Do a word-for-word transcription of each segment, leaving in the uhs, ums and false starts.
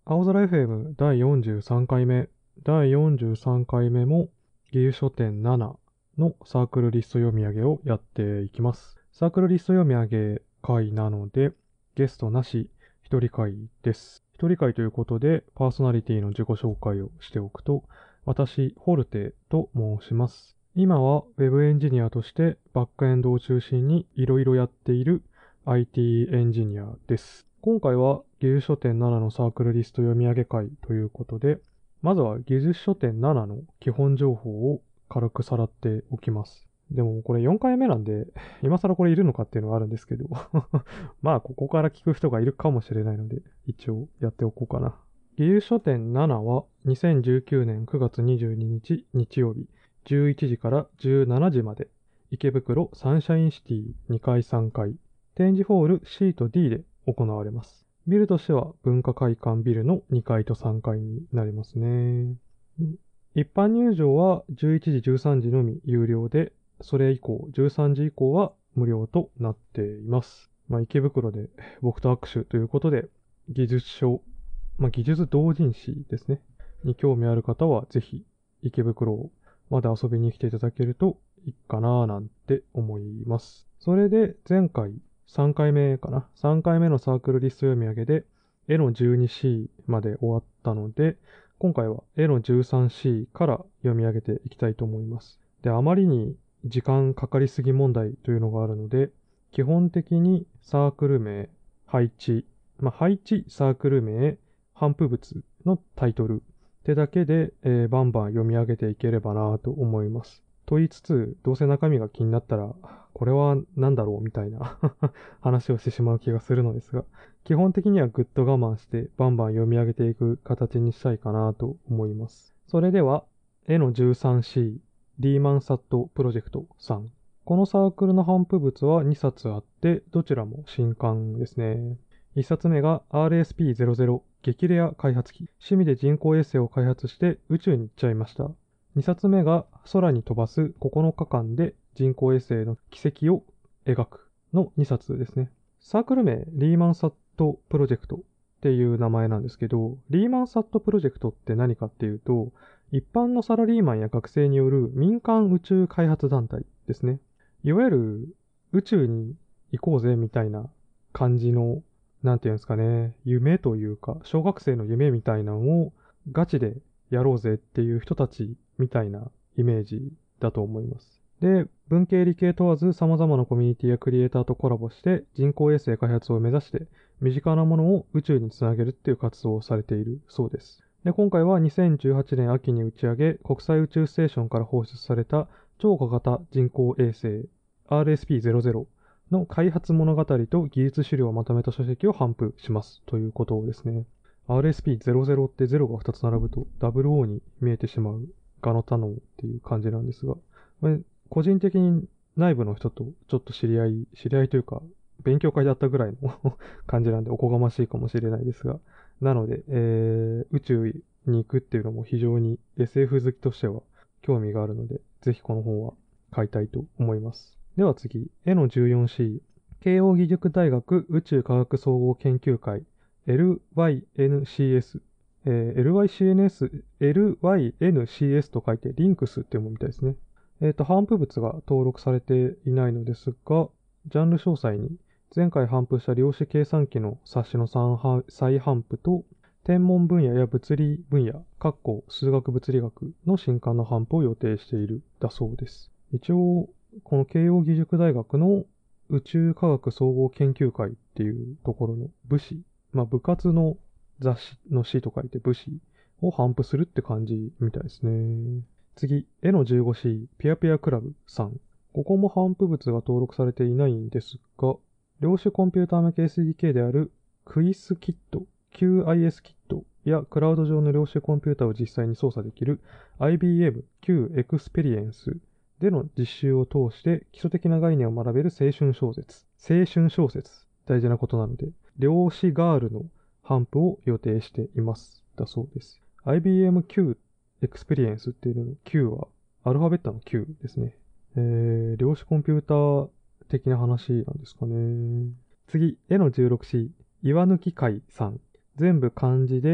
青空 エフエム だいよんじゅうさんかいめ。だいよんじゅうさんかいめも、義勇書店ななのサークルリスト読み上げをやっていきます。サークルリスト読み上げ会なので、ゲストなし、一人会です。一人会ということで、パーソナリティの自己紹介をしておくと、私、ホルテと申します。今は Web エンジニアとしてバックエンドを中心にいろいろやっている アイティー エンジニアです。今回は技術書店ななのサークルリスト読み上げ会ということで、まずは技術書店ななの基本情報を軽くさらっておきます。でもこれよんかいめなんで、今更これいるのかっていうのはあるんですけど、まあここから聞く人がいるかもしれないので、一応やっておこうかな。技術書店ななはにせんじゅうきゅうねんくがつにじゅうににち日曜日、じゅういちじからじゅうしちじまで、池袋サンシャインシティにかいさんがい、展示ホール シー と ディー で行われます。ビルとしては文化会館ビルのにかいとさんがいになりますね。一般入場はじゅういちじじゅうさんじのみ有料で、それ以降じゅうさんじ以降は無料となっています。まあ、池袋で僕と握手ということで、技術書、まあ、技術同人誌ですね、に興味ある方はぜひ池袋まで遊びに来ていただけるといいかななんて思います。それで前回さんかいめかな。さんかいめのサークルリスト読み上げで、エの じゅうにシー まで終わったので、今回はエの じゅうさんシー から読み上げていきたいと思います。で、あまりに時間かかりすぎ問題というのがあるので、基本的にサークル名、配置、まあ、配置、サークル名、頒布物のタイトルってだけで、えーバンバン読み上げていければなと思います。と言いつつ、どうせ中身が気になったら、これは何だろうみたいな話をしてしまう気がするのですが、基本的にはぐっと我慢してバンバン読み上げていく形にしたいかなと思います。それでは、エの じゅうさんシー、リーマンサットプロジェクトさん。このサークルの頒布物はにさつあって、どちらも新刊ですね。いっさつめが アールエスピーゼロゼロ 激レア開発機。趣味で人工衛星を開発して宇宙に行っちゃいました。にさつめが空に飛ばすここのかかんで人工衛星の軌跡を描くのにさつですね。サークル名、リーマンサットプロジェクトっていう名前なんですけど、リーマンサットプロジェクトって何かっていうと、一般のサラリーマンや学生による民間宇宙開発団体ですね。いわゆる宇宙に行こうぜみたいな感じの、なんていうんですかね、夢というか、小学生の夢みたいなのをガチでやろうぜっていう人たちみたいなイメージだと思います。で、文系理系問わず様々なコミュニティやクリエイターとコラボして人工衛星開発を目指して身近なものを宇宙につなげるっていう活動をされているそうです。で、今回はにせんじゅうはちねん秋に打ち上げ、国際宇宙ステーションから放出された超小型人工衛星 アールエスピーゼロゼロ の開発物語と技術資料をまとめた書籍を頒布しますということですね。アールエスピーゼロゼロ ってゼロがふたつ並ぶと ダブルオー に見えてしまうガノタノンっていう感じなんですが、個人的に内部の人とちょっと知り合い、知り合いというか、勉強会だったぐらいの感じなんでおこがましいかもしれないですが、なので、えー、宇宙に行くっていうのも非常に エスエフ 好きとしては興味があるので、ぜひこの本は買いたいと思います。では次、エの じゅうよんシー、慶応義塾大学宇宙科学総合研究会 エルワイエヌシーエス、えー、エルワイシーエヌエス、エルワイエヌシーエス と書いてリンクスって読むみたいですね。えっと、頒布物が登録されていないのですが、ジャンル詳細に前回頒布した量子計算機の冊子の再頒布と、天文分野や物理分野、括弧数学物理学の新刊の頒布を予定しているだそうです。一応、この慶応義塾大学の宇宙科学総合研究会っていうところの部誌、まあ部活の雑誌の誌と書いて部誌を頒布するって感じみたいですね。次、エの じゅうごシー、ピアピアクラブさん。ここも頒布物が登録されていないんですが、量子コンピューター向け エスディーケー であるクイスキット、キューアイエス キットやクラウド上の量子コンピューターを実際に操作できる アイビーエム Q エクスペリエンスでの実習を通して基礎的な概念を学べる青春小説。青春小説。大事なことなので、量子ガールの頒布を予定しています。だそうです。アイビーエム Q エクスペリエンスっていうのの Q はアルファベットの Q ですね。えー、量子コンピューター的な話なんですかね。次、エの じゅうろくシー、岩抜き会さん。全部漢字で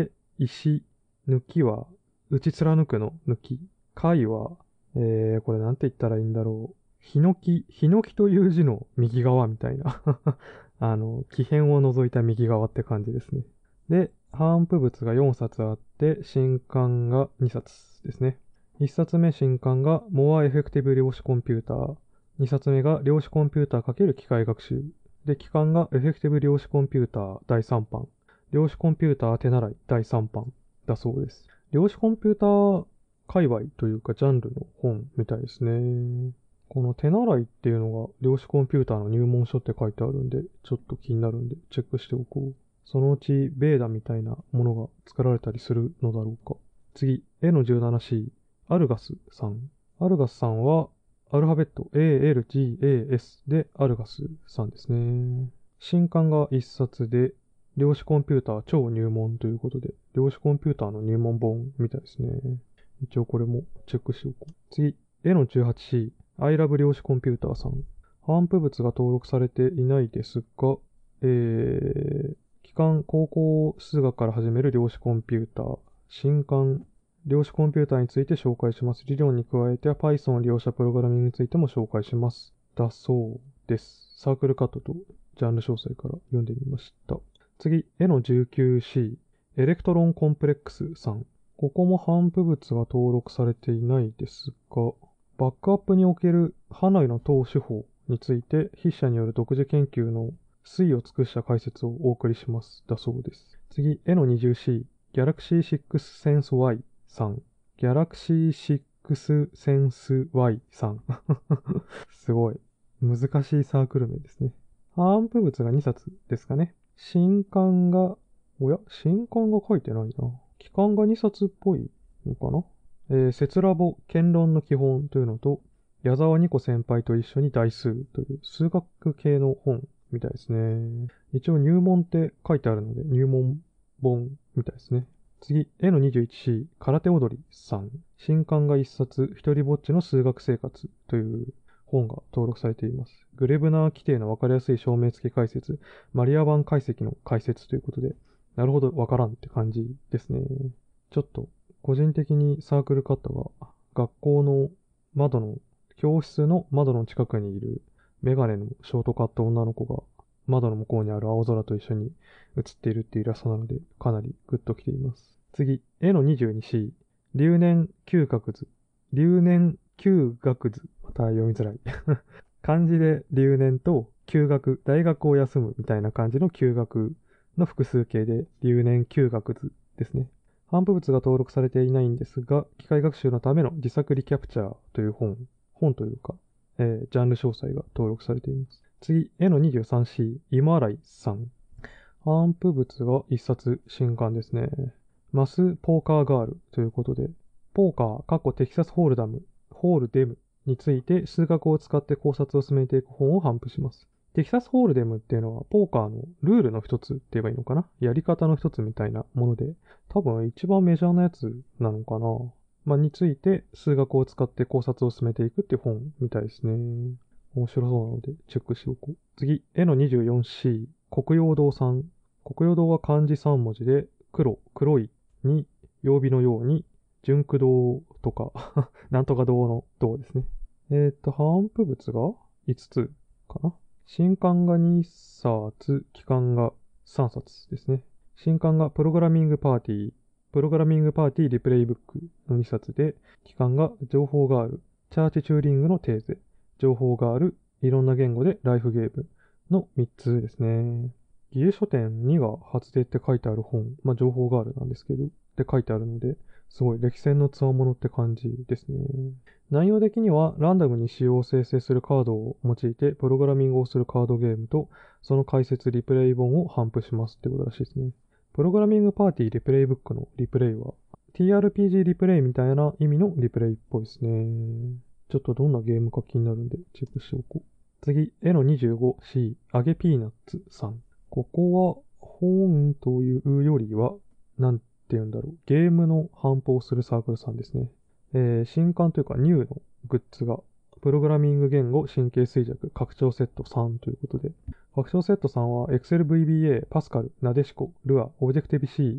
石、抜きは、打ち貫くの抜き。貝は、えー、これなんて言ったらいいんだろう。ヒノキ、ヒノキという字の右側みたいな。あの、木片を除いた右側って感じですね。で、反布物がよんさつあって、新刊がにさつですね。いっさつめ新刊が More Effective 量子コンピューター。にさつめが量子コンピューター×機械学習。で、期間が Effective 量子コンピューターだいさん版。量子コンピューター手習いだいさん版だそうです。量子コンピューター界隈というかジャンルの本みたいですね。この手習いっていうのが量子コンピューターの入門書って書いてあるんで、ちょっと気になるんでチェックしておこう。そのうちベーダみたいなものが作られたりするのだろうか。次、エーのじゅうななシー、アルガスさん。アルガスさんはアルファベット エーエルジーエーエス でアルガスさんですね。新刊がいっさつで、量子コンピューター超入門ということで、量子コンピューターの入門本みたいですね。一応これもチェックしておこう。次、エーのじゅうはちシー、I love 量子コンピューターさん。反布物が登録されていないですが、えー、期間高校数学から始める量子コンピューター。新刊、量子コンピューターについて紹介します。理論に加えては Python を利用したプログラミングについても紹介します。だそうです。サークルカットとジャンル詳細から読んでみました。次、エーのじゅうきゅうシー、エレクトロンコンプレックスさん。ここも反布物が登録されていないですが、バックアップにおけるハナイの等手法について筆者による独自研究の推移を尽くした解説をお送りします。だそうです。次、エーのにじゅうシー、Galaxy シックス Sense Y さん。Galaxy シックス Sense Y さん。すごい。難しいサークル名ですね。反布物がにさつですかね。新刊が、おや、新刊が書いてないな。期間がにさつっぽいのかな。えー、節ラボ、言論の基本というのと、矢沢二子先輩と一緒に代数という数学系の本みたいですね。一応入門って書いてあるので、入門本みたいですね。次、エーのにじゅういちシー、空手踊りさん。新刊がいっさつ、一人ぼっちの数学生活という本が登録されています。グレブナー規定の分かりやすい証明付き解説、マリア版解析の解説ということで、なるほど、わからんって感じですね。ちょっと、個人的にサークルカットが、学校の窓の、教室の窓の近くにいるメガネのショートカット女の子が、窓の向こうにある青空と一緒に写っているっていうイラストなので、かなりグッときています。次、エーのにじゅうにシー、留年休学図。留年休学図。また読みづらい。漢字で留年と休学、大学を休むみたいな感じの休学の複数形で留年休学図ですね。反布物が登録されていないんですが、機械学習のための自作リキャプチャーという本、本というか、えー、ジャンル詳細が登録されています。次、エーのにじゅうさんシー、今洗さん。反布物が一冊新刊ですね。マスポーカーガールということで、ポーカー、過去テキサスホールダム、ホールデムについて数学を使って考察を進めていく本を頒布します。テキサスホールデムっていうのは、ポーカーのルールの一つって言えばいいのかな、やり方の一つみたいなもので、多分一番メジャーなやつなのかな、まあ、について数学を使って考察を進めていくっていう本みたいですね。面白そうなので、チェックしておこう。次、エーのにじゅうよんシー、黒曜堂さん。黒曜堂は漢字さん文字で、黒、黒いに、曜日のように、純駆動とか、なんとか堂の堂ですね。えっと、反布物がいつつかな。新刊がにさつ、期間がさんさつですね。新刊がプログラミングパーティー、プログラミングパーティーリプレイブックのにさつで、期間が情報がある、チャーチ・チューリングのテーゼ、情報がある、いろんな言語でライフゲームのみっつですね。技術書店にが初出って書いてある本、まあ、情報があるなんですけど、って書いてあるので、すごい歴戦のつわものって感じですね。内容的には、ランダムに仕様を生成するカードを用いて、プログラミングをするカードゲームと、その解説リプレイ本を頒布しますってことらしいですね。プログラミングパーティーリプレイブックのリプレイは、ティーアールピージー リプレイみたいな意味のリプレイっぽいですね。ちょっとどんなゲームか気になるんで、チェックしておこう。次、エーのにじゅうごシー、揚げピーナッツさん。ここは、本というよりは、なんて言うんだろう。ゲームの販布をするサークルさんですね。えー、新刊というかニューのグッズが、プログラミング言語神経衰弱拡張セットさんということで、拡張セットさんは Excel ブイビーエー、Pascal、なでしこ、ルア、Objective-C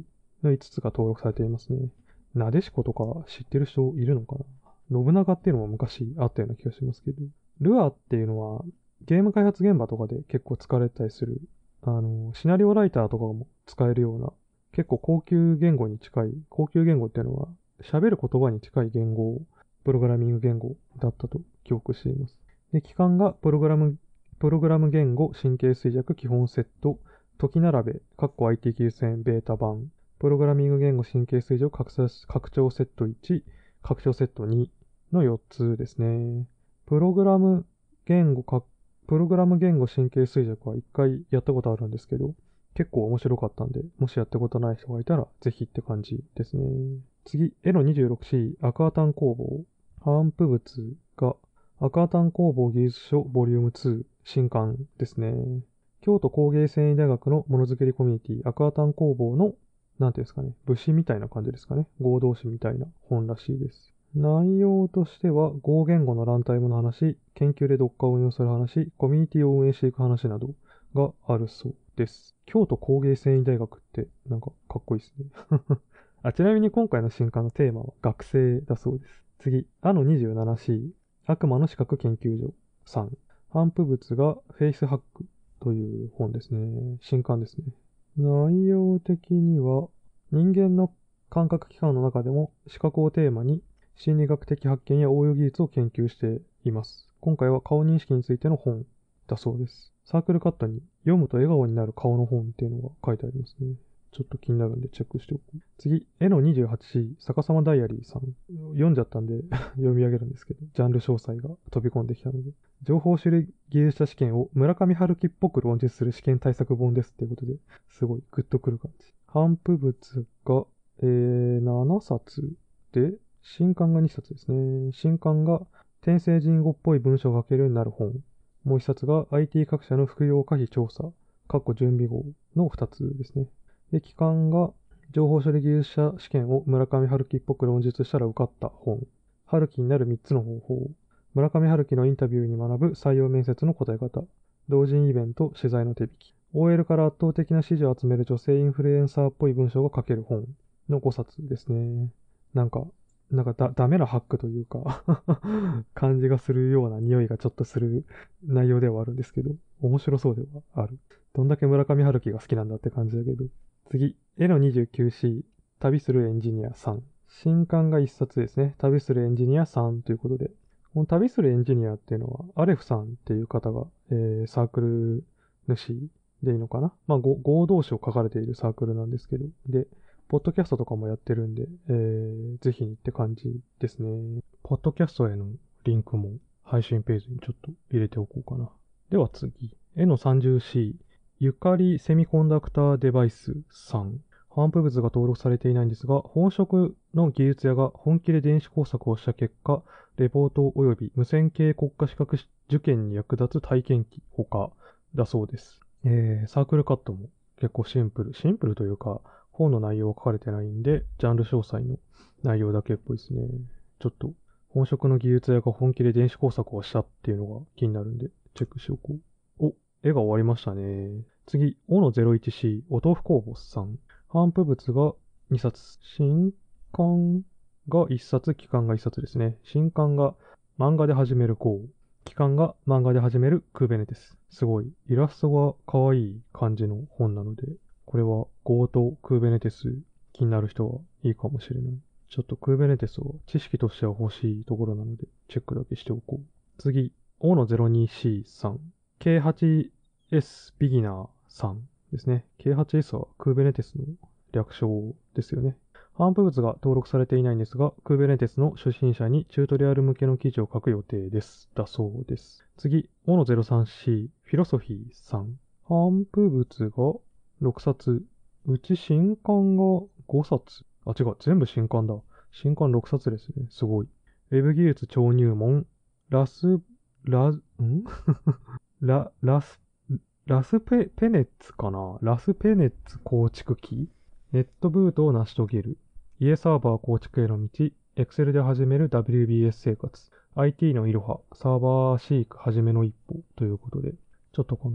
のいつつが登録されていますね。なでしことか知ってる人いるのかな。信長っていうのも昔あったような気がしますけど。ルアーっていうのはゲーム開発現場とかで結構使われたりする、あの、シナリオライターとかも使えるような、結構高級言語に近い、高級言語っていうのは喋る言葉に近い言語、プログラミング言語だったと記憶しています。で、期間がプログラム、プログラム言語神経衰弱基本セット、時並べ、カッコ アイティー 級戦ベータ版、プログラミング言語神経衰弱拡張セットいち、拡張セットにのよっつですね。プログラム言語か、プログラム言語神経衰弱は一回やったことあるんですけど、結構面白かったんで、もしやったことない人がいたら、ぜひって感じですね。次、エロにじゅうろくシー、アクアタン工房。反布物が、アクアタン工房技術書ボリュームツー、新刊ですね。京都工芸繊維大学のものづくりコミュニティ、アクアタン工房の、なんていうんですかね、武士みたいな感じですかね。合同誌みたいな本らしいです。内容としては、合言語のランタイムの話、研究で読解を運用する話、コミュニティを運営していく話などがあるそうです。京都工芸繊維大学ってなんかかっこいいですね。あ、ちなみに今回の新刊のテーマは学生だそうです。次、アの にじゅうななシー、悪魔の資格研究所さん。反布物がフェイスハックという本ですね。新刊ですね。内容的には、人間の感覚器官の中でも視覚をテーマに心理学的発見や応用技術を研究しています。今回は顔認識についての本だそうです。サークルカットに読むと笑顔になる顔の本っていうのが書いてありますね。ちょっと気になるんでチェックしておく。次、エの にじゅうはちシー、逆さまダイアリーさん。読んじゃったんで読み上げるんですけど、ジャンル詳細が飛び込んできたので。情報処理技術者試験を村上春樹っぽく論述する試験対策本ですっていうことで、すごいグッとくる感じ。反布物が、えー、ななさつで、新刊がにさつですね。新刊が天聖人語っぽい文章が書けるようになる本。もう一冊が アイティー 各社の副業可否調査、括弧準備号の二つですね。で、期間が情報処理技術者試験を村上春樹っぽく論述したら受かった本。春樹になるみっつの方法。村上春樹のインタビューに学ぶ採用面接の答え方。同人イベント、取材の手引き。オーエル から圧倒的な支持を集める女性インフルエンサーっぽい文章が書ける本のごさつですね。なんか、なんかだ、ダメなハックというか感じがするような匂いがちょっとする内容ではあるんですけど、面白そうではある。どんだけ村上春樹が好きなんだって感じだけど。次、エの にじゅうきゅうシー、旅するエンジニアさん。新刊がいっさつですね。旅するエンジニアさんということで。この旅するエンジニアっていうのは、アレフさんっていう方が、えー、サークル主でいいのかな。まあ、合同誌を書かれているサークルなんですけど。で、ポッドキャストとかもやってるんで、えー、ぜひにって感じですね。ポッドキャストへのリンクも配信ページにちょっと入れておこうかな。では次、エの さんじゅうシー、ゆかりセミコンダクターデバイスさん。反布物が登録されていないんですが、本職の技術屋が本気で電子工作をした結果、レポート及び無線系国家資格受験に役立つ体験記ほかだそうです。えー、サークルカットも結構シンプル。シンプルというか、本の内容は書かれてないんで、ジャンル詳細の内容だけっぽいですね。ちょっと、本職の技術屋が本気で電子工作をしたっていうのが気になるんで、チェックしよう。お、絵が終わりましたね。次、オの ゼロいちシー、お豆腐工房さん。反布物がにさつ。新刊がいっさつ、期間がいっさつですね。新刊が漫画で始める Go。期間が漫画で始める Kubernetes。すごい、イラストが可愛い感じの本なので、これは Go と Kubernetes 気になる人はいいかもしれない。ちょっと Kubernetes は知識としては欲しいところなので、チェックだけしておこう。次、オの ゼロにシーさん。ケーはちエス ビギナーさんですね。ケーはちエス は Kubernetes の略称ですよね。反布物が登録されていないんですが、Kubernetes の初心者にチュートリアル向けの記事を書く予定です。だそうです。次、オの ゼロさんシー、フィロソフィーさん。反布物がろくさつ。うち新刊がごさつ。あ、違う。全部新刊だ。新刊ろくさつですね。すごい。ウェブ技術超入門。ラス、ラ、んラ、ラス、ラスペ、ペネッツかなラスペネッツ構築機。ネットブートを成し遂げる。家サーバー構築への道。Excel で始める ダブリュービーエス 生活。アイティー のいろは。サーバーシークはじめの一歩。ということで。ちょっとこの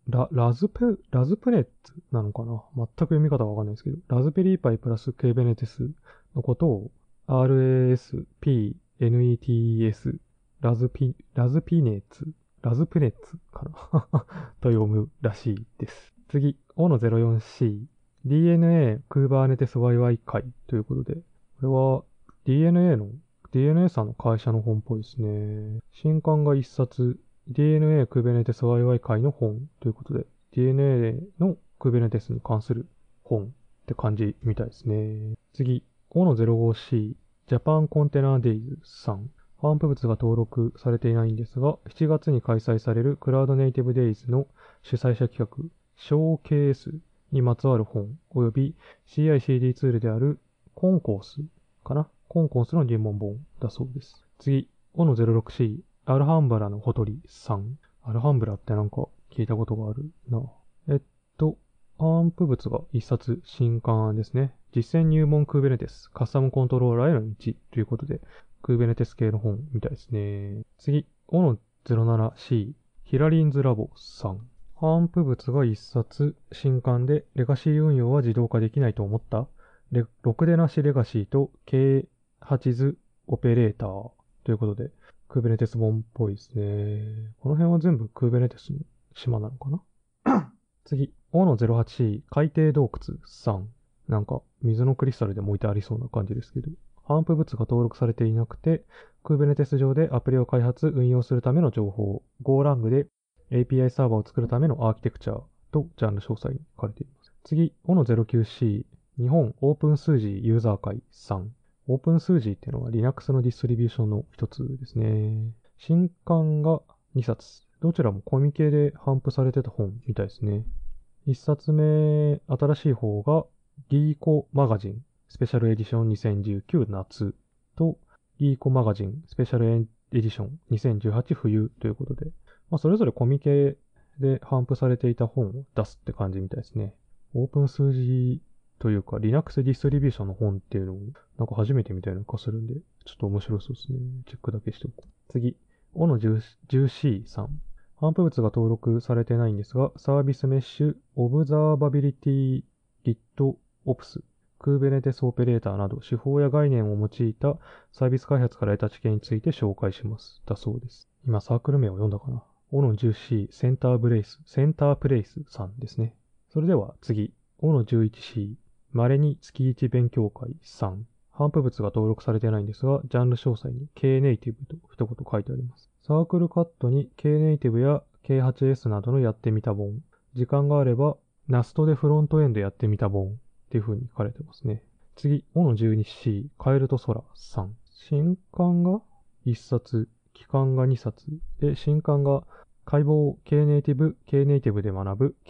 ラ、ラズプ、ラズプネッツなのかな、全く読み方わかんないですけど、ラズベリーパイプラス Kubernetes のことを アールエーエスピーネッツ ラズピ、ラズピネッツ、ラズプネッツかなと読むらしいです。次、オの ゼロよんシー、ディーエヌエー Kubernetes ワイワイ 会ということで、これは ディーエヌエー の、ディーエヌエー さんの会社の本っぽいですね。新刊が一冊、ディーエヌエー Kubernetes ワイワイ 会の本ということで、ディーエヌエー の Kubernetes に関する本って感じみたいですね。次、オの ゼロごシー、Japan Container Days さん。頒布物が登録されていないんですが、しちがつに開催されるクラウドネイティブデイズの主催者企画、ショーケースにまつわる本、および シーアイシーディー ツールであるコンコースかなコンコースの入門本だそうです。次、オの ゼロろくシー、アルハンブラのほとりさん。アルハンブラってなんか聞いたことがあるな。えっと、頒布物が一冊新刊ですね。実践入門 Kubernetes カスタムコントローラーへの道ということで、Kubernetes 系の本みたいですね。次、オの ゼロななシー、ヒラリンズラボさん。頒布物が一冊新刊で、レガシー運用は自動化できないと思ったレろくでなしレガシーと ケーはち 図オペレーターということで、Kubernetes 本っぽいですね。この辺は全部 Kubernetes の島なのかな次、オの ゼロはちシー、海底洞窟さん。なんか、水のクリスタルでも置いてありそうな感じですけど、頒布物が登録されていなくて、Kubernetes 上でアプリを開発、運用するための情報、GoLang で エーピーアイ サーバーを作るためのアーキテクチャとジャンル詳細に書かれています。次、オの ゼロきゅうシー、日本オープン数字ユーザー会さん。オープン数字っていうのは Linux のディストリビューションの一つですね。新刊がにさつ。どちらもコミケで頒布されてた本みたいですね。いっさつめ、新しい方が ギーコ マガジンスペシャルエディションにせんじゅうきゅう夏と ギーコ マガジンスペシャルエディションにせんじゅうはち冬ということで、まあ、それぞれコミケで頒布されていた本を出すって感じみたいですね。オープン数字というか Linux ディストリビューションの本っていうのをなんか初めて見たような気がするんで、ちょっと面白そうですね。チェックだけしておこう。次、オの じゅうシー さん。頒布物が登録されてないんですが、サービスメッシュ、オブザーバビリティ、GitOps、Kubernetes オペレーターなど手法や概念を用いたサービス開発から得た知見について紹介します。だそうです。今サークル名を読んだかな。オの じゅうシー、センターブレイス、センタープレイスさんですね。それでは次、オの じゅういちシー、稀に月いち勉強会さん。頒布物が登録されてないんですが、ジャンル詳細に Knative と一言書いてあります。サークルカットに Knative や ケーはちエス などのやってみた本。時間があれば ナスト でフロントエンドやってみた本っていう風に書かれてますね。次、オの じゅうにシー、カエルと空さん。新刊がいっさつ、期間がにさつ。で、新刊が解剖 Knative、Knative で学ぶ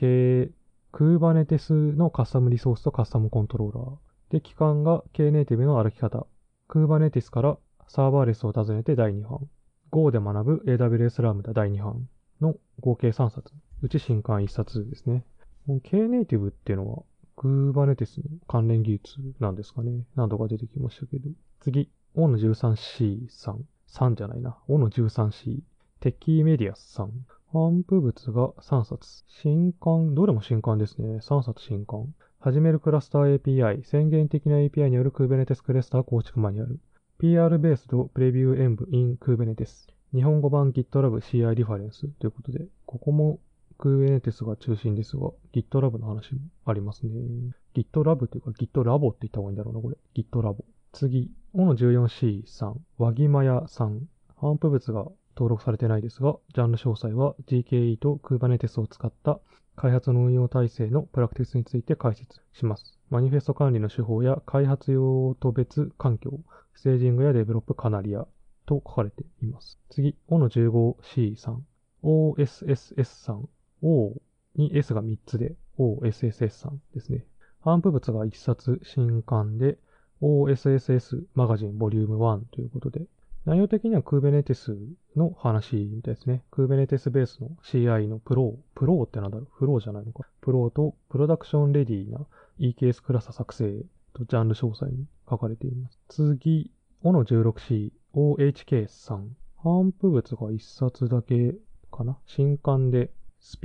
K、Kubernetes のカスタムリソースとカスタムコントローラー。で、期間が Knative の歩き方。Kubernetes からサーバーレスを訪ねてだいに版。Go で学ぶ エーダブリューエス ラムダだいに版の合計さんさつ。うち新刊いっさつですね。Knative っていうのは Kubernetes の関連技術なんですかね。何度か出てきましたけど。次、オの じゅうさんシー さん。さんじゃないな。オの じゅうさんシー。テキーメディアスさん。頒布物がさんさつ。新刊、どれも新刊ですね。さんさつ新刊。始めるクラスター エーピーアイ。宣言的な エーピーアイ による Kubernetes クラスター構築マニュアル。ピーアール ベースドプレビュー演舞 in Kubernetes。日本語版 GitLab シーアイ リファレンスということで、ここも Kubernetes が中心ですが、GitLab の話もありますね。GitLab というか GitLab って言った方がいいんだろうな、これ。GitLab。次、オの じゅうよんシー さん。和木マヤさん。頒布物が登録されてないですが、ジャンル詳細は ジーケーイー と Kubernetes を使った開発の運用体制のプラクティスについて解説します。マニフェスト管理の手法や開発用途別環境、ステージングやデベロップカナリアと書かれています。次、オの じゅうごシー さん。オーエスエスエス さん。O に S がみっつで オーエスエスエス さんですね。頒布物がいっさつ新刊で オーエスエスエス マガジンボリュームワンということで、内容的には Kubernetes の話みたいですね。Kubernetes ベースの シーアイ のプロー。プローってなんだろうフローじゃないのか。プローとプロダクションレディーな イーケーエス クラス作成とジャンル詳細に書かれています。次、オの じゅうろくシー、オーエイチケー さん。頒布物がいっさつだけかな。新刊で、スピ、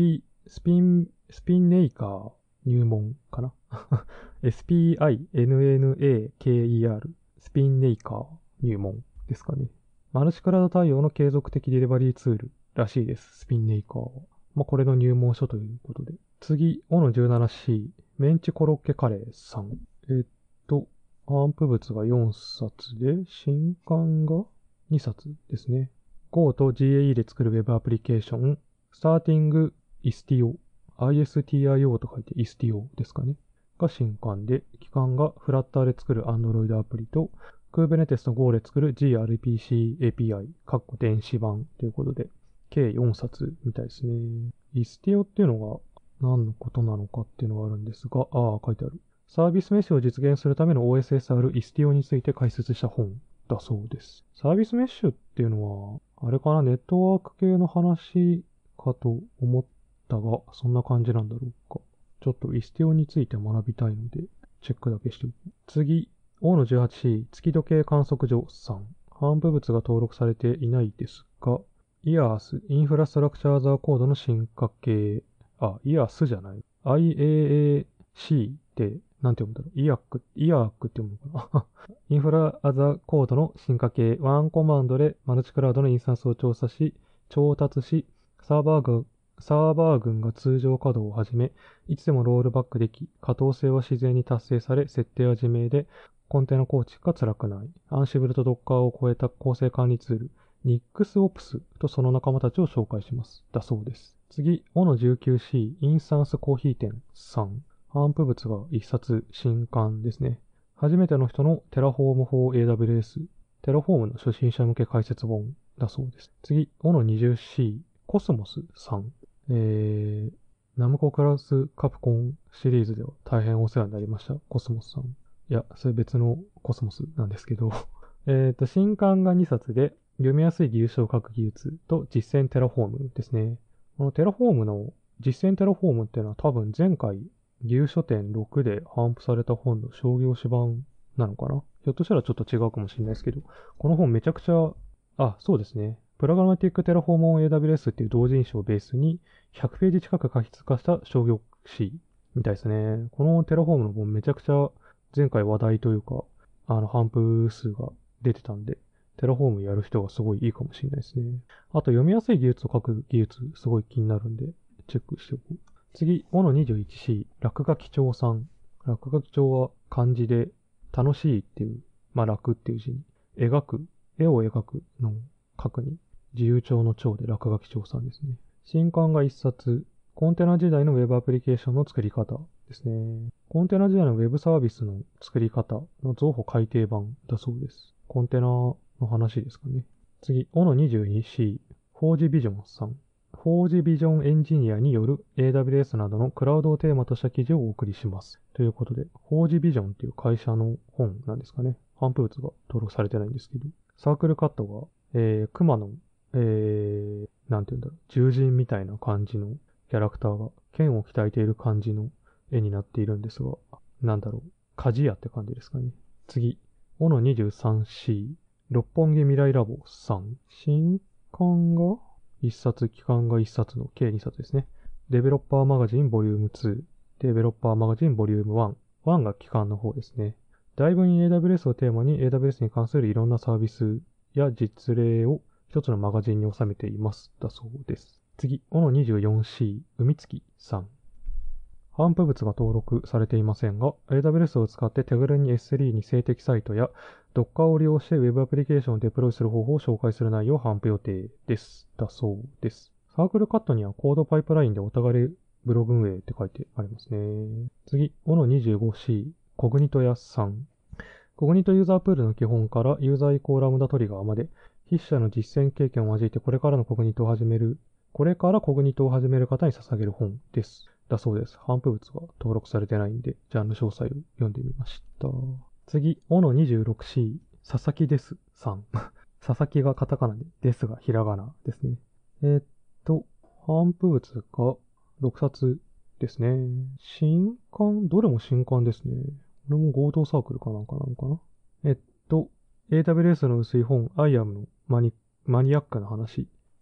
スピン、スピンネイカー入門かなエスピーアイエヌエヌエーケーイーアール スピンネイカー入門ですかね。マルチクラウド対応の継続的デリバリーツールらしいです。スピンネイカーは。まあ、これの入門書ということで。次、オの じゅうななシー、メンチコロッケカレーさん。えっと、頒布物がよんさつで、新刊がにさつですね。Go と ジーエーイー で作る Web アプリケーション、Starting Istio、アイエスティーアイオー と書いて Istio ですかね。が新刊で、期間が Flutter で作る Android アプリと、Kubernetes と Go で作る ジーアールピーシーエーピーアイ、かっこ電子版ということで、計よんさつみたいですね。Istio っていうのが何のことなのかっていうのがあるんですが、ああ、書いてある。サービスメッシュを実現するための オーエスエスアール Istio について解説した本だそうです。サービスメッシュっていうのは、あれかな、ネットワーク系の話かと思ったが、そんな感じなんだろうか。ちょっと Istio について学びたいので、チェックだけしておく。次、オの じゅうはちシー、月時計観測所さん。頒布物が登録されていないですが、イヤース、インフラストラクチャーザーコードの進化系、あ、イヤースじゃない。アイエーエーシー って、なんて読むんだろう。イヤック、イヤークって読むのかなインフラアザコードの進化系、ワンコマンドでマルチクラウドのインスタンスを調査し、調達し、サーバー群、サーバー群が通常稼働を始め、いつでもロールバックでき、可動性は自然に達成され、設定は自明で、コンテナ構築が辛くない。アンシブルと Docker を超えた構成管理ツール、ニックスオプス とその仲間たちを紹介します。だそうです。次、オの じゅうきゅうシー、インスタンスコーヒー店さん。頒布物がいっさつ新刊ですね。初めての人の Terraform for エーダブリューエス。Terraform の初心者向け解説本だそうです。次、オの にじゅうシー、コスモスさん。えー、ナムコクラスカプコンシリーズでは大変お世話になりました。コスモスさん。いや、それ別のコスモスなんですけど。えっと、新刊がにさつで、読みやすい技術を書く技術と実践テラフォームですね。このテラフォームの実践テラフォームっていうのは多分前回技術書店ろくで頒布された本の商業誌版なのかな。ひょっとしたらちょっと違うかもしれないですけど、この本めちゃくちゃ、あ、そうですね。プログラマティックテラフォームオン エーダブリューエス っていう同人誌をベースにひゃくページ近く書き化した商業誌みたいですね。このテラフォームの本めちゃくちゃ前回話題というか、あの、頒布数が出てたんで、テラフォームやる人がすごいいいかもしれないですね。あと読みやすい技術を書く技術、すごい気になるんで、チェックしておこう。次、オの にじゅういちシー、落書き帳さん。落書き帳は漢字で、楽しいっていう、まあ楽っていう字に、描く、絵を描くの書くに、自由帳の帳で落書き帳さんですね。新刊がいっさつ、コンテナ時代の Web アプリケーションの作り方ですね。コンテナ時代の Web サービスの作り方の増補改訂版だそうです。コンテナの話ですかね。次、オの にじゅうにシー、フォージビジョンさん。フォージビジョンエンジニアによる エーダブリューエス などのクラウドをテーマとした記事をお送りします。ということで、フォージビジョンっていう会社の本なんですかね。頒布物が登録されてないんですけど、サークルカットが、えー、熊の、えー、なんて言うんだろう、獣人みたいな感じのキャラクターが剣を鍛えている感じの絵になっているんですが、なんだろう、鍛冶屋って感じですかね。次、オの にじゅうさんシー、六本木未来ラボさん。新刊がいっさつ、期間がいっさつの計にさつですね。デベロッパーマガジンボリュームツー、デベロッパーマガジンボリュームワン。ワンが期間の方ですね。だいぶに エーダブリューエス をテーマに エーダブリューエス に関するいろんなサービスや実例を一つのマガジンに収めています。だそうです。次、オの にじゅうよんシー、海月さん。頒布物が登録されていませんが、エーダブリューエス を使って手軽に エススリー に静的サイトや Docker を利用して Web アプリケーションをデプロイする方法を紹介する内容を頒布予定です。だそうです。サークルカットにはコードパイプラインでお互いブログ運営って書いてありますね。次、オの にじゅうごシー、コグニトヤさん。コグニトユーザープールの基本からユーザー移行ラムダトリガーまで、筆者の実践経験を交えてこれからのコグニトを始める、これからコグニトを始める方に捧げる本です。だそうです。頒布物が登録されてないんで、ジャンル詳細を読んでみました。次、オの にじゅうろくシー、佐々木ですさん。佐々木がカタカナで、ですがひらがなですね。えー、っと、頒布物がろくさつですね。新刊、どれも新刊ですね。これも合同サークルかなんかなのかな。えっと、エーダブリューエス の薄い本、アイアムのマニ、マニアックな話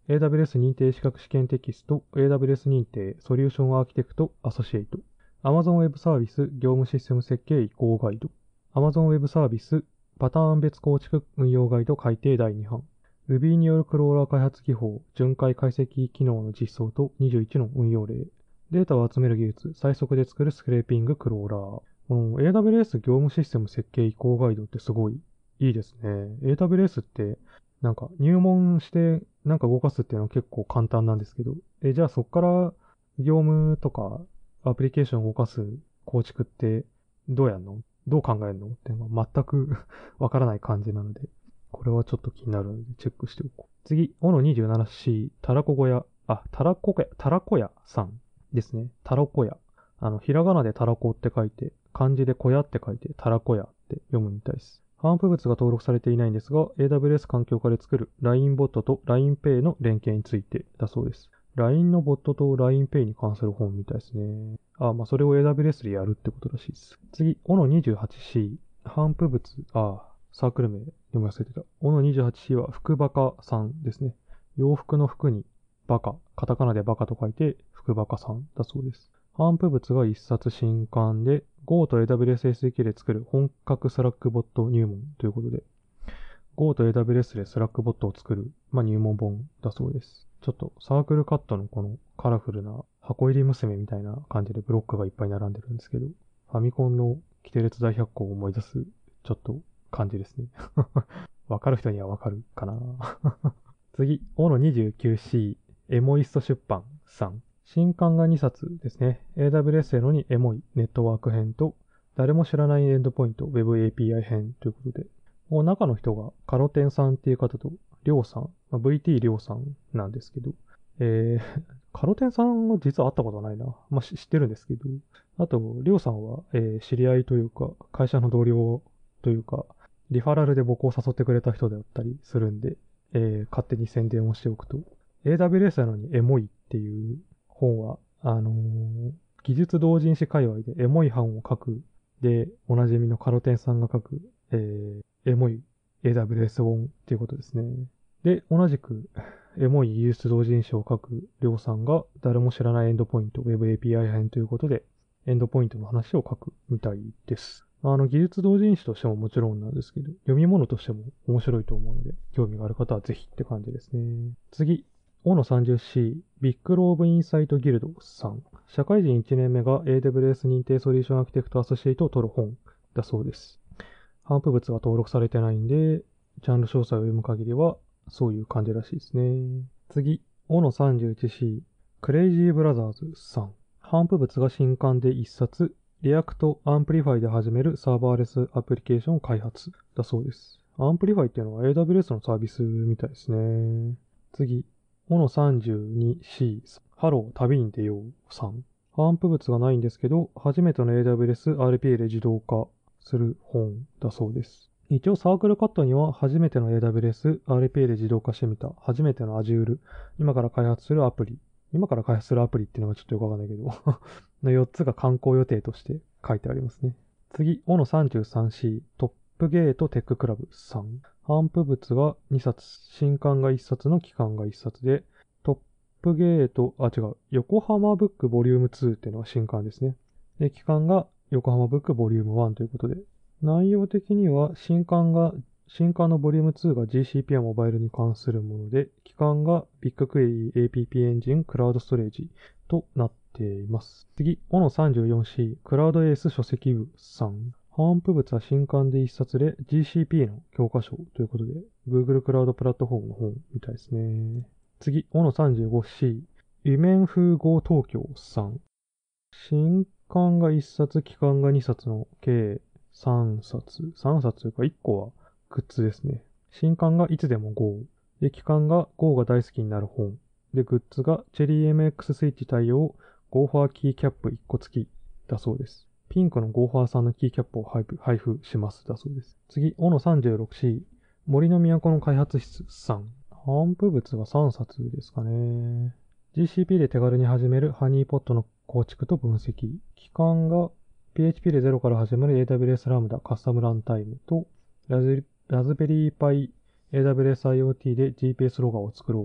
エーダブリューエス 認定資格試験テキスト、エーダブリューエス 認定ソリューションアーキテクトアソシエイト、Amazon Web サービス業務システム設計移行ガイド、Amazon Web サービスパターン別構築運用ガイド改訂だいに版、Ruby によるクローラー開発技法、巡回解析機能の実装とにじゅういちの運用例、データを集める技術、最速で作るスクレーピングクローラー。この エーダブリューエス 業務システム設計移行ガイドってすごいいいですね。エーダブリューエス ってなんか入門してなんか動かすっていうのは結構簡単なんですけど、え、じゃあそこから業務とかアプリケーションを動かす構築ってどうやんの？どう考えるのっていうのは全くわからない感じなので、これはちょっと気になるのでチェックしておこう。次、オノ にじゅうななシー、たらこ小屋、あ、たらこや、たらこ屋さんですね。たらこ屋。あの、ひらがなでたらこって書いて、漢字で小屋って書いて、たらこ屋って読むみたいです。頒布物が登録されていないんですが、エーダブリューエス 環境下で作る ライン ボットと ライン ペイの連携についてだそうです。ライン のボットと ライン ペイに関する本みたいですね。あ、まあ、それを エーダブリューエス でやるってことらしいです。次、オノ にじゅうはちシー、頒布物、あ、サークル名読み忘れてた。オノ にじゅうはちシー は福バカさんですね。洋服の服にバカ、カタカナでバカと書いて福バカさんだそうです。頒布物が一冊新刊で、Go と エーダブリューエス エスディーケー で作る本格スラックボット入門ということで、Go と エーダブリューエス でスラックボットを作る、まあ、入門本だそうです。ちょっとサークルカットのこのカラフルな箱入り娘みたいな感じでブロックがいっぱい並んでるんですけど、ファミコンのキテレツ大百科を思い出すちょっと感じですね。わかる人にはわかるかな。次、オノ にじゅうきゅうシー、エモイスト出版さん。新刊がにさつですね。エーダブリューエス へのにエモいネットワーク編と、誰も知らないエンドポイント Web エーピーアイ 編ということで、もう中の人がカロテンさんっていう方と、りょうさん、まあ、ブイティー りょうさんなんですけど、えー、カロテンさんは実は会ったことないな。まあ、知ってるんですけど、あと、りょうさんは、えー、知り合いというか、会社の同僚というか、リファラルで僕を誘ってくれた人だったりするんで、えー、勝手に宣伝をしておくと、エーダブリューエス なのにエモいっていう本は、あのー、技術同人誌界隈でエモい版を書くで、おなじみのカロテンさんが書く、えー、エモい エーダブリューエス 本っていうことですね。で、同じく、エモい技術同人誌を書くりょうさんが、誰も知らないエンドポイント Web エーピーアイ 編ということで、エンドポイントの話を書くみたいです。あの、技術同人誌としてももちろんなんですけど、読み物としても面白いと思うので、興味がある方はぜひって感じですね。次、オノ さんじゅうシー、ビッグローブインサイトギルドさん。社会人いちねんめが エーダブリューエス 認定ソリューションアーキテクトアソシエイトを取る本だそうです。頒布物が登録されてないんで、ジャンル詳細を読む限りは、そういう感じらしいですね。次、オノ さんじゅういちシー、クレイジーブラザーズさん。頒布物が新刊でいっさつ、リアクトアンプリファイで始めるサーバーレスアプリケーション開発だそうです。アンプリファイっていうのは エーダブリューエス のサービスみたいですね。次、オノ さんじゅうにシー、ハロー旅に出ようさん。頒布物がないんですけど、初めての エーダブリューエス アールピーエー で自動化する本だそうです。一応サークルカットには初めての エーダブリューエス アールピーエー で自動化してみた。初めての Azure。今から開発するアプリ。今から開発するアプリっていうのがちょっとよくわかんないけどのよっつが刊行予定として書いてありますね。次、オノ さんじゅうさんシー、トップゲートテッククラブさん。頒布物がにさつ、新刊がいっさつの期間がいっさつで、トップゲート、あ、違う、横浜ブックボリュームツーっていうのが新刊ですね。で、期間が横浜ブックボリュームワンということで、内容的には新刊が、新刊のボリュームツーが ジーシーピー やモバイルに関するもので、期間がビッグクエリー エーピーピー エンジンクラウドストレージとなっています。次、オノ さんじゅうよんシー、クラウドエース書籍部さん。頒布物は新刊でいっさつで ジーシーピー の教科書ということで、Google クラウドプラットフォームの本みたいですね。次、オノ さんじゅうごシー、夢風号東京さん。新刊がいっさつ、期間がにさつの計さんさつ。さんさつというかいっこはグッズですね。新刊がいつでも Go。で、期間が Go が大好きになる本。で、グッズが Cherry エムエックス スイッチ対応 Go ファーキーキャップいっこ付きだそうです。ピンクの Go ファーさんのキーキャップを配布、配布しますだそうです。次、オノ さんじゅうろくシー、森の都の開発室さん。頒布物がさんさつですかね。ジーシーピー で手軽に始めるハニーポットの構築と分析。期間が ピーエイチピー でゼロから始まる エーダブリューエス ラムダカスタムランタイムとラズ、ラズベリーパイ エーダブリューエス アイオーティー で ジーピーエス ロガを作ろう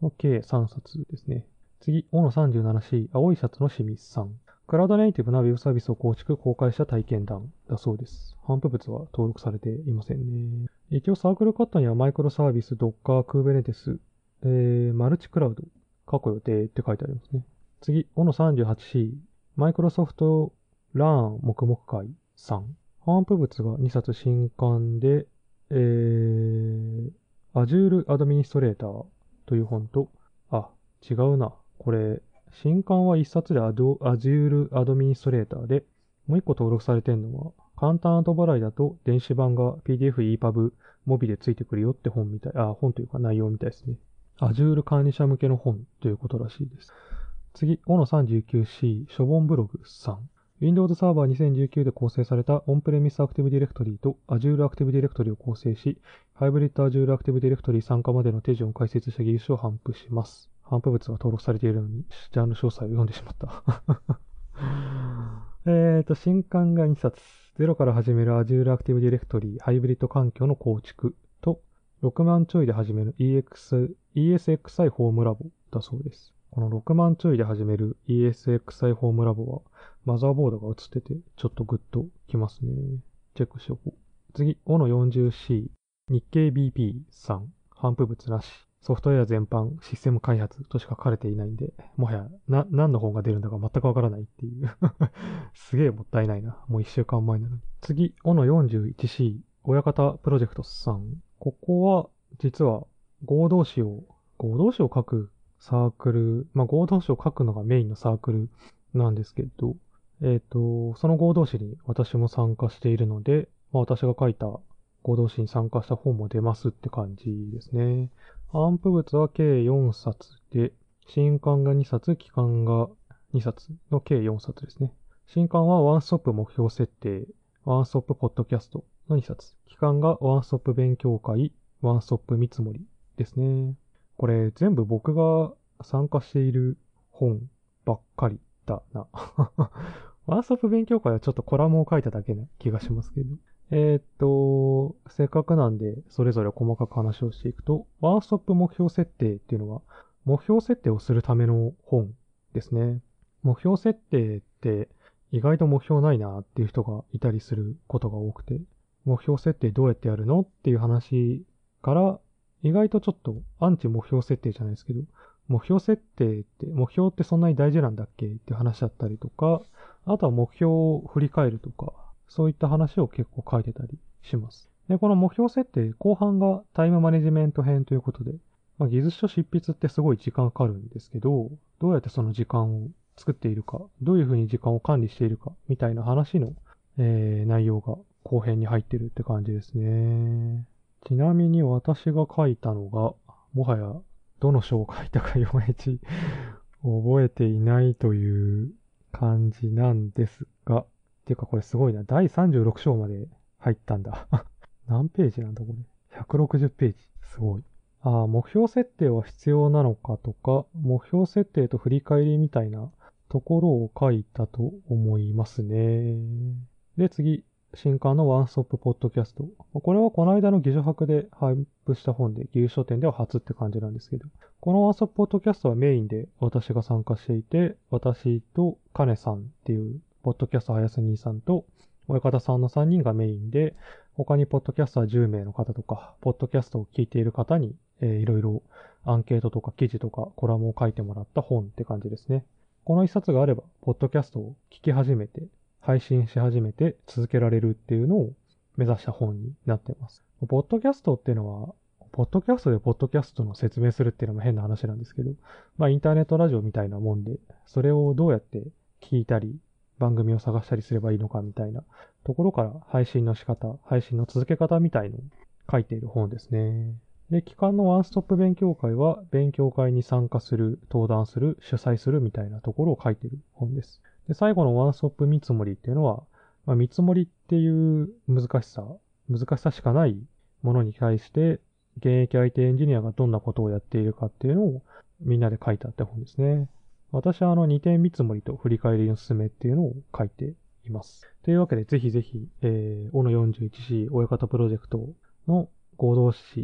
の計さんさつですね。次、オの さんじゅうななシー、青いシャツの清水さん。クラウドネイティブなウェブサービスを構築、公開した体験談だそうです。頒布物は登録されていませんね。一応サークルカットにはマイクロサービス、Docker、Kubernetes、えー、マルチクラウド、過去予定って書いてありますね。次、オの さんじゅうはちシー、マイクロソフトラーン黙々会さん。頒布物がにさつ新刊で、えー、Azure Administrator という本と、あ、違うな。これ、新刊はいっさつで Azure Administrator で、もういっこ登録されてるのは、簡単後払いだと電子版が ピーディーエフ、イーパブ、モビでついてくるよって本みたい、あ、本というか内容みたいですね。Azure 管理者向けの本ということらしいです。次、オの さんじゅうきゅうシー、ショボンブログさん。Windows Server にせんじゅうきゅうで構成された On-Premise Active Directory と Azure Active Directory を構成し、Hybrid Azure Active Directory 参加までの手順を解説した技術書を頒布します。頒布物が登録されているのに、ジャンル詳細を読んでしまった。えっと、新刊がにさつ。ゼロから始める Azure Active Directory ハイブリッド環境の構築と、ろくまんちょいで始める イーエックス、イーエスエックスアイ ホームラボだそうです。このろくまんちょいで始める イーエスエックスアイ ホームラボは、マザーボードが映ってて、ちょっとグッときますね。チェックしよう。次、オの よんじゅうシー、日経 ビーピー さん、頒布物なし。ソフトウェア全般、システム開発としか書かれていないんで、もはや、な、何の本が出るんだか全くわからないっていう。すげえもったいないな。もういっしゅうかんまえなのに。次、オの よんじゅういちシー、親方プロジェクトさん。ここは、実は、合同誌を、合同誌を書くサークル、まあ、合同誌を書くのがメインのサークルなんですけど、えっと、その合同誌に私も参加しているので、まあ、私が書いた合同誌に参加した本も出ますって感じですね。頒布物は計よんさつで、新刊がにさつ、期間がにさつの計よんさつですね。新刊はワンストップ目標設定、ワンストップポッドキャストのにさつ。期間がワンストップ勉強会、ワンストップ見積もりですね。これ全部僕が参加している本ばっかりだな。ワンストップ勉強会はちょっとコラムを書いただけな気がしますけど。えー、っと、せっかくなんで、それぞれ細かく話をしていくと、ワンストップ目標設定っていうのは、目標設定をするための本ですね。目標設定って意外と目標ないなっていう人がいたりすることが多くて、目標設定どうやってやるのっていう話から、意外とちょっとアンチ目標設定じゃないですけど、目標設定って、目標ってそんなに大事なんだっけって話だったりとか、あとは目標を振り返るとか、そういった話を結構書いてたりします。で、この目標設定、後半がタイムマネジメント編ということで、まあ、技術書執筆ってすごい時間かかるんですけど、どうやってその時間を作っているか、どういうふうに時間を管理しているか、みたいな話の、えー、内容が後編に入ってるって感じですね。ちなみに私が書いたのが、もはやどの章を書いたかいまいち覚えていないという感じなんですが、ていうかこれすごいな。だいさんじゅうろく章まで入ったんだ。何ページなんだこれ。ひゃくろくじゅうページ。すごい。ああ、目標設定は必要なのかとか、目標設定と振り返りみたいなところを書いたと思いますね。で、次。新刊のワンストップポッドキャスト。これはこの間の技術博で配布した本で、技術書店では初って感じなんですけど、このワンストップポッドキャストはメインで私が参加していて、私とカネさんっていうポッドキャストはやす兄さんと、親方さんのさんにんがメインで、他にポッドキャスターじゅうめいの方とか、ポッドキャストを聞いている方に、えー、いろいろアンケートとか記事とかコラムを書いてもらった本って感じですね。この一冊があれば、ポッドキャストを聞き始めて、配信し始めて続けられるっていうのを目指した本になっています。ポッドキャストっていうのは、ポッドキャストでポッドキャストの説明するっていうのも変な話なんですけど、まあインターネットラジオみたいなもんで、それをどうやって聞いたり、番組を探したりすればいいのかみたいなところから配信の仕方、配信の続け方みたいのを書いている本ですね。で、期間のワンストップ勉強会は、勉強会に参加する、登壇する、主催するみたいなところを書いている本です。で、最後のワンストップ見積もりっていうのは、まあ、見積もりっていう難しさ、難しさしかないものに対して、現役 アイティー エンジニアがどんなことをやっているかっていうのをみんなで書いてあった本ですね。私はあのにてん見積もりと振り返りの進めっていうのを書いています。というわけでぜひぜひ、えー、オの よんじゅういちシー 親方プロジェクトの合同誌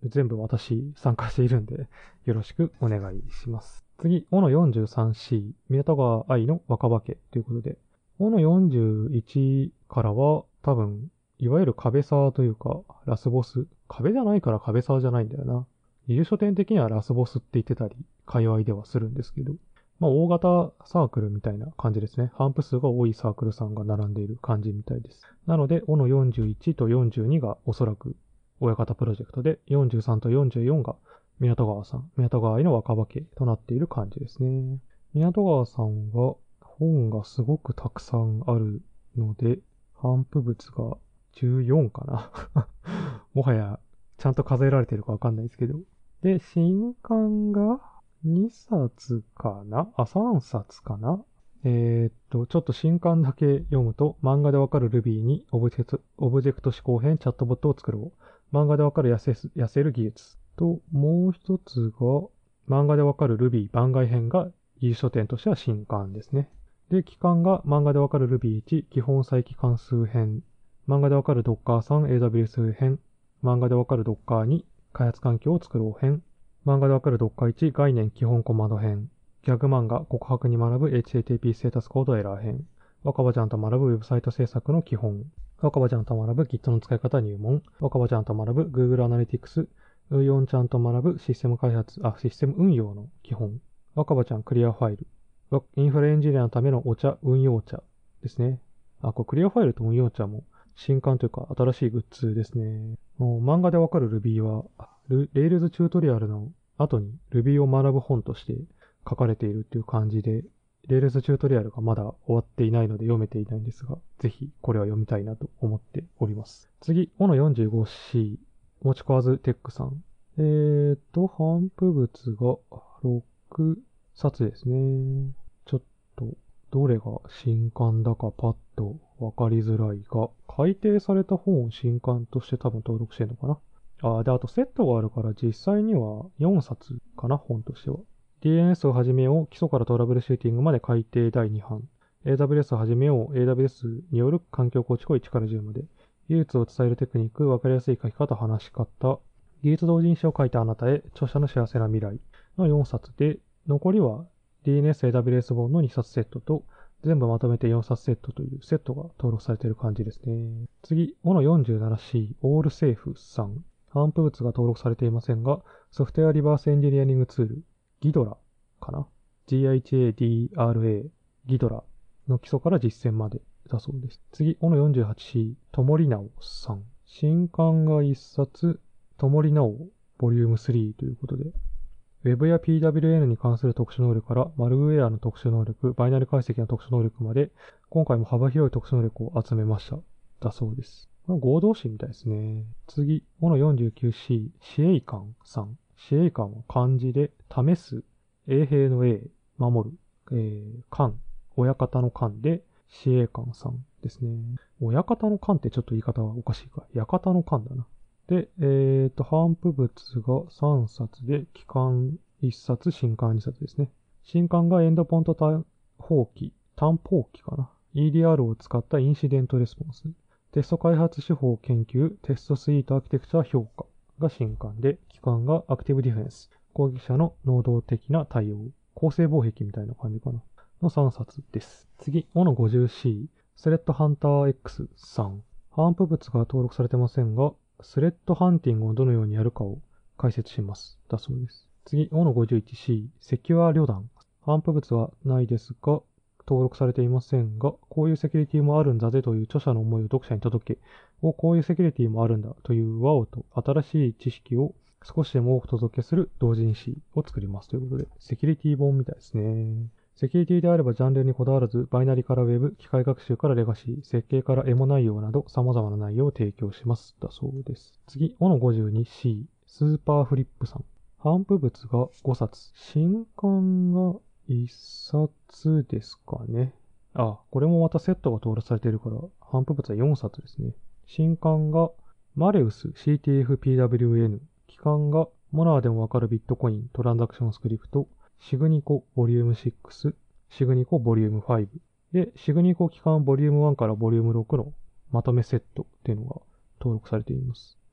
全部私参加しているんで、よろしくお願いします。次、オノ よんじゅうさんシー、宮田川愛の若葉家ということで、オノ よんじゅういちからは多分、いわゆる壁沢というか、ラスボス。壁じゃないから壁沢じゃないんだよな。二次書店的にはラスボスって言ってたり、界隈ではするんですけど、まあ大型サークルみたいな感じですね。ハンプ数が多いサークルさんが並んでいる感じみたいです。なので、オノ よんじゅういちとよんじゅうにがおそらく親方プロジェクトで、よんじゅうさんとよんじゅうよんが港川さん、港川愛の若葉家となっている感じですね。港川さんは本がすごくたくさんあるので、頒布物がじゅうよんかな。もはやちゃんと数えられてるかわかんないですけど。で、新刊がにさつかなあ、さんさつかなえー、っと、ちょっと新刊だけ読むと、漫画でわかる Ruby にオブジェクト、オブジェクト思考編チャットボットを作ろう。漫画でわかる痩せ、痩せる技術。と、もう一つが、漫画でわかる Ruby 番外編が技術書店としては新刊ですね。で、期間が漫画でわかる Ruby いち基本再帰関数編。漫画でわかる Docker さん エーダブリューエス 編。漫画でわかる Docker に開発環境を作ろう編。漫画でわかる Docker いち概念基本コマンド編。ギャグ漫画告白に学ぶ エイチティーティーピー ステータスコードエラー編。若葉ちゃんと学ぶウェブサイト制作の基本。若葉ちゃんと学ぶ Git の使い方入門。若葉ちゃんと学ぶ Google Analytics。うよんちゃんと学ぶシステム開発、あ、システム運用の基本。若葉ちゃんクリアファイル。インフラエンジニアのためのお茶、運用茶ですね。あ、これクリアファイルと運用茶も新刊というか新しいグッズですね。もう漫画でわかる Ruby は、Rails チュートリアルの後に Ruby を学ぶ本として書かれているっていう感じで、Rails チュートリアルがまだ終わっていないので読めていないんですが、ぜひこれは読みたいなと思っております。次、オノ よんじゅうごシー、持ち壊ずテックさん。えーと、頒布物がろくさつですね。ちょっと、どれが新刊だかパッとわかりづらいが、改訂された本を新刊として多分登録してるのかな。あ、で、あとセットがあるから実際にはよんさつかな、本としては。ディーエヌエス をはじめよう、基礎からトラブルシューティングまで改訂だいに版。エーダブリューエス をはじめよう、エーダブリューエス による環境構築をいちからじゅうまで。技術を伝えるテクニック、わかりやすい書き方、話し方。技術同人誌を書いたあなたへ、著者の幸せな未来のよんさつで、残りは ディーエヌエス、エーダブリューエス 本のにさつセットと、全部まとめてよんさつセットというセットが登録されている感じですね。次、オノ よんじゅうななシー、オールセーフさん。頒布物が登録されていませんが、ソフトウェアリバースエンジニアリングツール、ギドラかな ?ジーアイエイチエーディーアールエー、ギドラの基礎から実践までだそうです。次、オノ よんじゅうはちシー、ともりなおさん。新刊がいっさつ、ともりなお、ボリュームスリーということで、Web や ピーダブリューエヌ に関する特殊能力から、マルウェアの特殊能力、バイナル解析の特殊能力まで、今回も幅広い特殊能力を集めました。だそうです。合同誌みたいですね。次、オノ よんじゅうきゅうシー、シエイカンさん。シエイカンは漢字で、試す、衛兵の A、守る、えー、漢、親方の漢で、シエイカンさんですね。親方の漢ってちょっと言い方はおかしいか。館の漢だな。で、えっと、頒布物がさんさつで、期間いっさつ、新刊にさつですね。新刊がエンドポイント単法機、単法機かな。イーディーアール を使ったインシデントレスポンス。テスト開発手法研究、テストスイートアーキテクチャ評価が新刊で、期間がアクティブディフェンス、攻撃者の能動的な対応、構成防壁みたいな感じかな。のさんさつです。次、オノ ごじゅうシー、スレッドハンター X さん。頒布物が登録されてませんが、スレッドハンティングをどのようにやるかを解説します。だそうです。次、オノ ごじゅういちシー、セキュア旅団。頒布物はないですが、登録されていませんが、こういうセキュリティもあるんだぜという著者の思いを読者に届け、お、こういうセキュリティもあるんだというワオと新しい知識を少しでも多く届けする同人誌を作りますということで、セキュリティ本みたいですね。セキュリティであればジャンルにこだわらず、バイナリからウェブ、機械学習からレガシー、設計からエモ内容など様々な内容を提供します。だそうです。次、オノ ごじゅうにシー、スーパーフリップさん。頒布物がごさつ。新刊がいっさつですかね。あ、これもまたセットが登録されているから、頒布物はよんさつですね。新刊がマレウス シーティーエフピーダブリューエヌ。期間がモナーでもわかるビットコイントランザクションスクリプト。シグニコボリュームシックス、シグニコボリュームファイブ。で、シグニコ期間ボリュームワンからボリュームシックスのまとめセットっていうのが登録されています。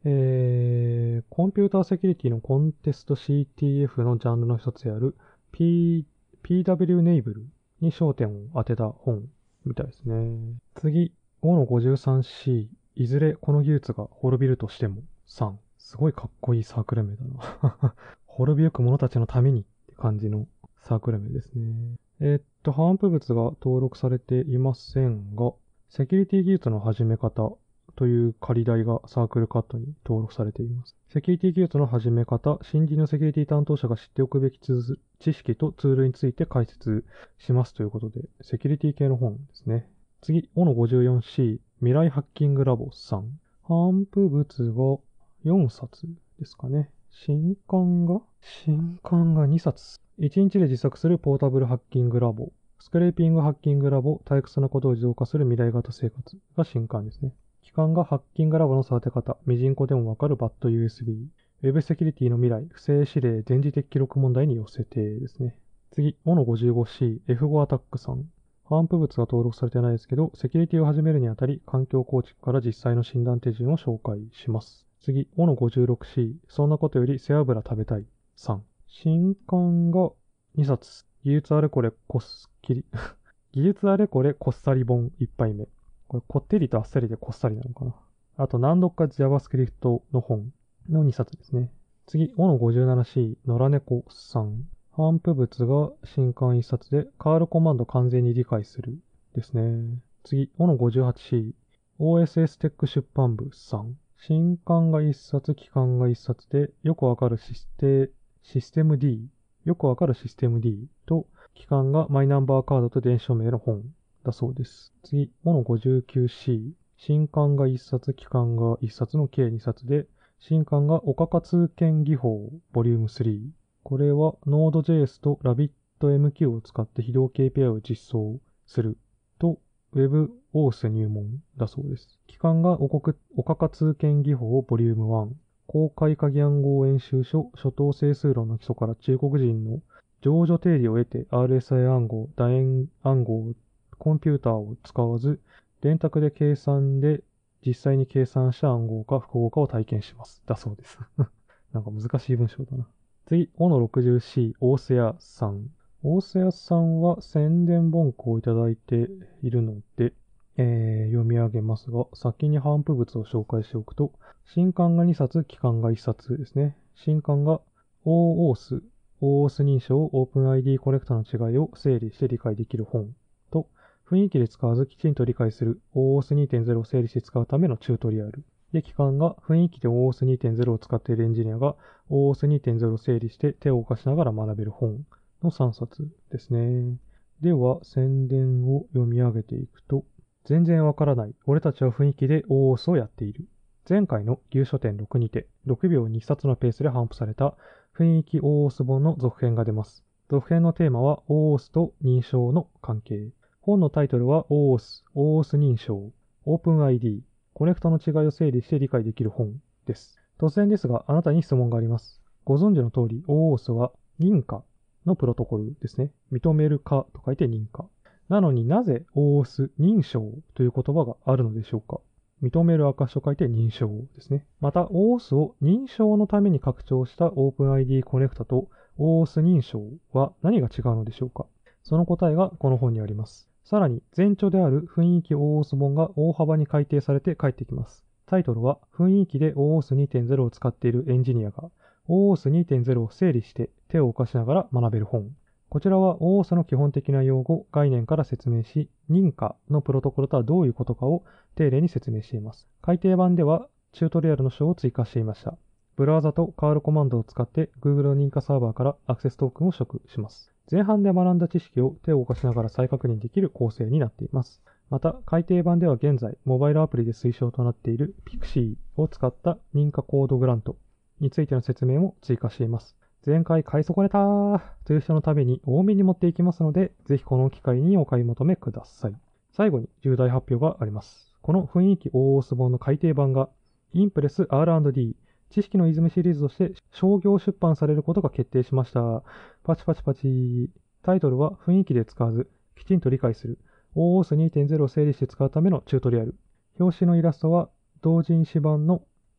えー、コンピューターセキュリティのコンテスト シーティーエフ のジャンルの一つである P、ピーダブリュー ネイブルに焦点を当てた本みたいですね。次、ごのごじゅうさんシー、いずれこの技術が滅びるとしてもさん。すごいかっこいいサークル名だな。滅びゆく者たちのためにって感じのサークル名ですね。えーっと、反布物が登録されていませんが、セキュリティ技術の始め方という仮題がサークルカットに登録されています。セキュリティ技術の始め方、新人のセキュリティ担当者が知っておくべき知識とツールについて解説しますということで、セキュリティ系の本ですね。次、ごのごじゅうよんシー、未来ハッキングラボさん。反布物がよんさつですかね。新刊が新刊がにさつ。いちにちで自作するポータブルハッキングラボ。スクレーピングハッキングラボ、退屈なことを自動化する未来型生活が新刊ですね。期間がハッキングラボの育て方、ミジンコでもわかるバッド ユーエスビー。ウェブセキュリティの未来、不正指令、電磁的記録問題に寄せてですね。次、ごのごじゅうごシー、エフご アタックさん。反布物が登録されてないですけど、セキュリティを始めるにあたり、環境構築から実際の診断手順を紹介します。次、ごのごじゅうろくシー、そんなことより背脂食べたい。さん。新刊がにさつ。技術あれこれこっきり。技術あれこれこっさり本いっぱいめ。これ、こってりとあっさりでこっさりなのかな。あと、何度か JavaScript の本のにさつですね。次、ごのごじゅうななシー、野良猫さん。反布物が新刊いっさつで、カールコマンド完全に理解するですね。次、ごのごじゅうはちシー、オーエスエス テック出版部さん。新刊がいっさつ、期間がいっさつで、よくわかるシステ、システム D。よくわかるシステム D と、期間がマイナンバーカードと電子署名の本だそうです。次、ごのごじゅうきゅうシー。新刊がいっさつ、期間がいっさつの計にさつで、新刊がおかか通研技法ボリュームスリー。これは Node.js と RabbitMQ を使って非同 ケーピーアイ を実装すると WebAuth 入門だそうです。期間がおかか通研技法ボリュームワン。公開鍵暗号演習書、初等整数論の基礎から中国人の情緒定理を得て アールエスアイ 暗号、楕円暗号、コンピューターを使わず、電卓で計算で実際に計算した暗号か複合かを体験します。だそうです。なんか難しい文章だな。次、ごのろくじゅうシー、大瀬屋さん。大瀬屋さんは宣伝文句をいただいているので、えー、読み上げますが、先に反布物を紹介しておくと、新刊がにさつ、期間がいっさつですね。新刊が オーオーエス、オーオーエス 認証、OpenID コレクタの違いを整理して理解できる本と、雰囲気で使わずきちんと理解する オーオーエスにてんゼロ を整理して使うためのチュートリアル。で、期間が雰囲気で オーオーエスにてんゼロ を使っているエンジニアが オーオーエスにてんゼロ を整理して手を動かしながら学べる本のさんさつですね。では、宣伝を読み上げていくと、全然わからない。俺たちは雰囲気で オーオーエス をやっている。前回の牛書店ろくにて、ろくびょうにいっさつのペースで頒布された雰囲気 オーオーエス 本の続編が出ます。続編のテーマは オーオーエス と認証の関係。本のタイトルは オーオーエス、オーオーエス 認証、OpenID、コネクトの違いを整理して理解できる本です。突然ですが、あなたに質問があります。ご存知の通り、オーオーエス は認可のプロトコルですね。認めるかと書いて認可。なのになぜ オーオーエス 認証という言葉があるのでしょうか。認める証と書いて認証ですね。また オーオーエス を認証のために拡張した OpenID コネクタと オーオーエス 認証は何が違うのでしょうか。その答えがこの本にあります。さらに前著である雰囲気 オーオーエス 本が大幅に改訂されて帰ってきます。タイトルは雰囲気で オーオーエスにてんゼロ を使っているエンジニアが オーオーエスにてんゼロ を整理して手を動かしながら学べる本。こちらは オーオーエス の基本的な用語、概念から説明し、認可のプロトコルとはどういうことかを丁寧に説明しています。改訂版ではチュートリアルの章を追加していました。ブラウザとカールコマンドを使って Google の認可サーバーからアクセストークンを取得します。前半で学んだ知識を手を動かしながら再確認できる構成になっています。また、改訂版では現在、モバイルアプリで推奨となっている Pixie を使った認可コードグラントについての説明も追加しています。前回買い損ねたーという人のために多めに持っていきますので、ぜひこの機会にお買い求めください。最後に重大発表があります。この雰囲気 オーオーエス 本の改訂版が、インプレス アールアンドディー、知識の泉シリーズとして商業出版されることが決定しました。パチパチパチ。タイトルは雰囲気で使わず、きちんと理解する オーオーエスにてんゼロ を整理して使うためのチュートリアル。表紙のイラストは同人誌版の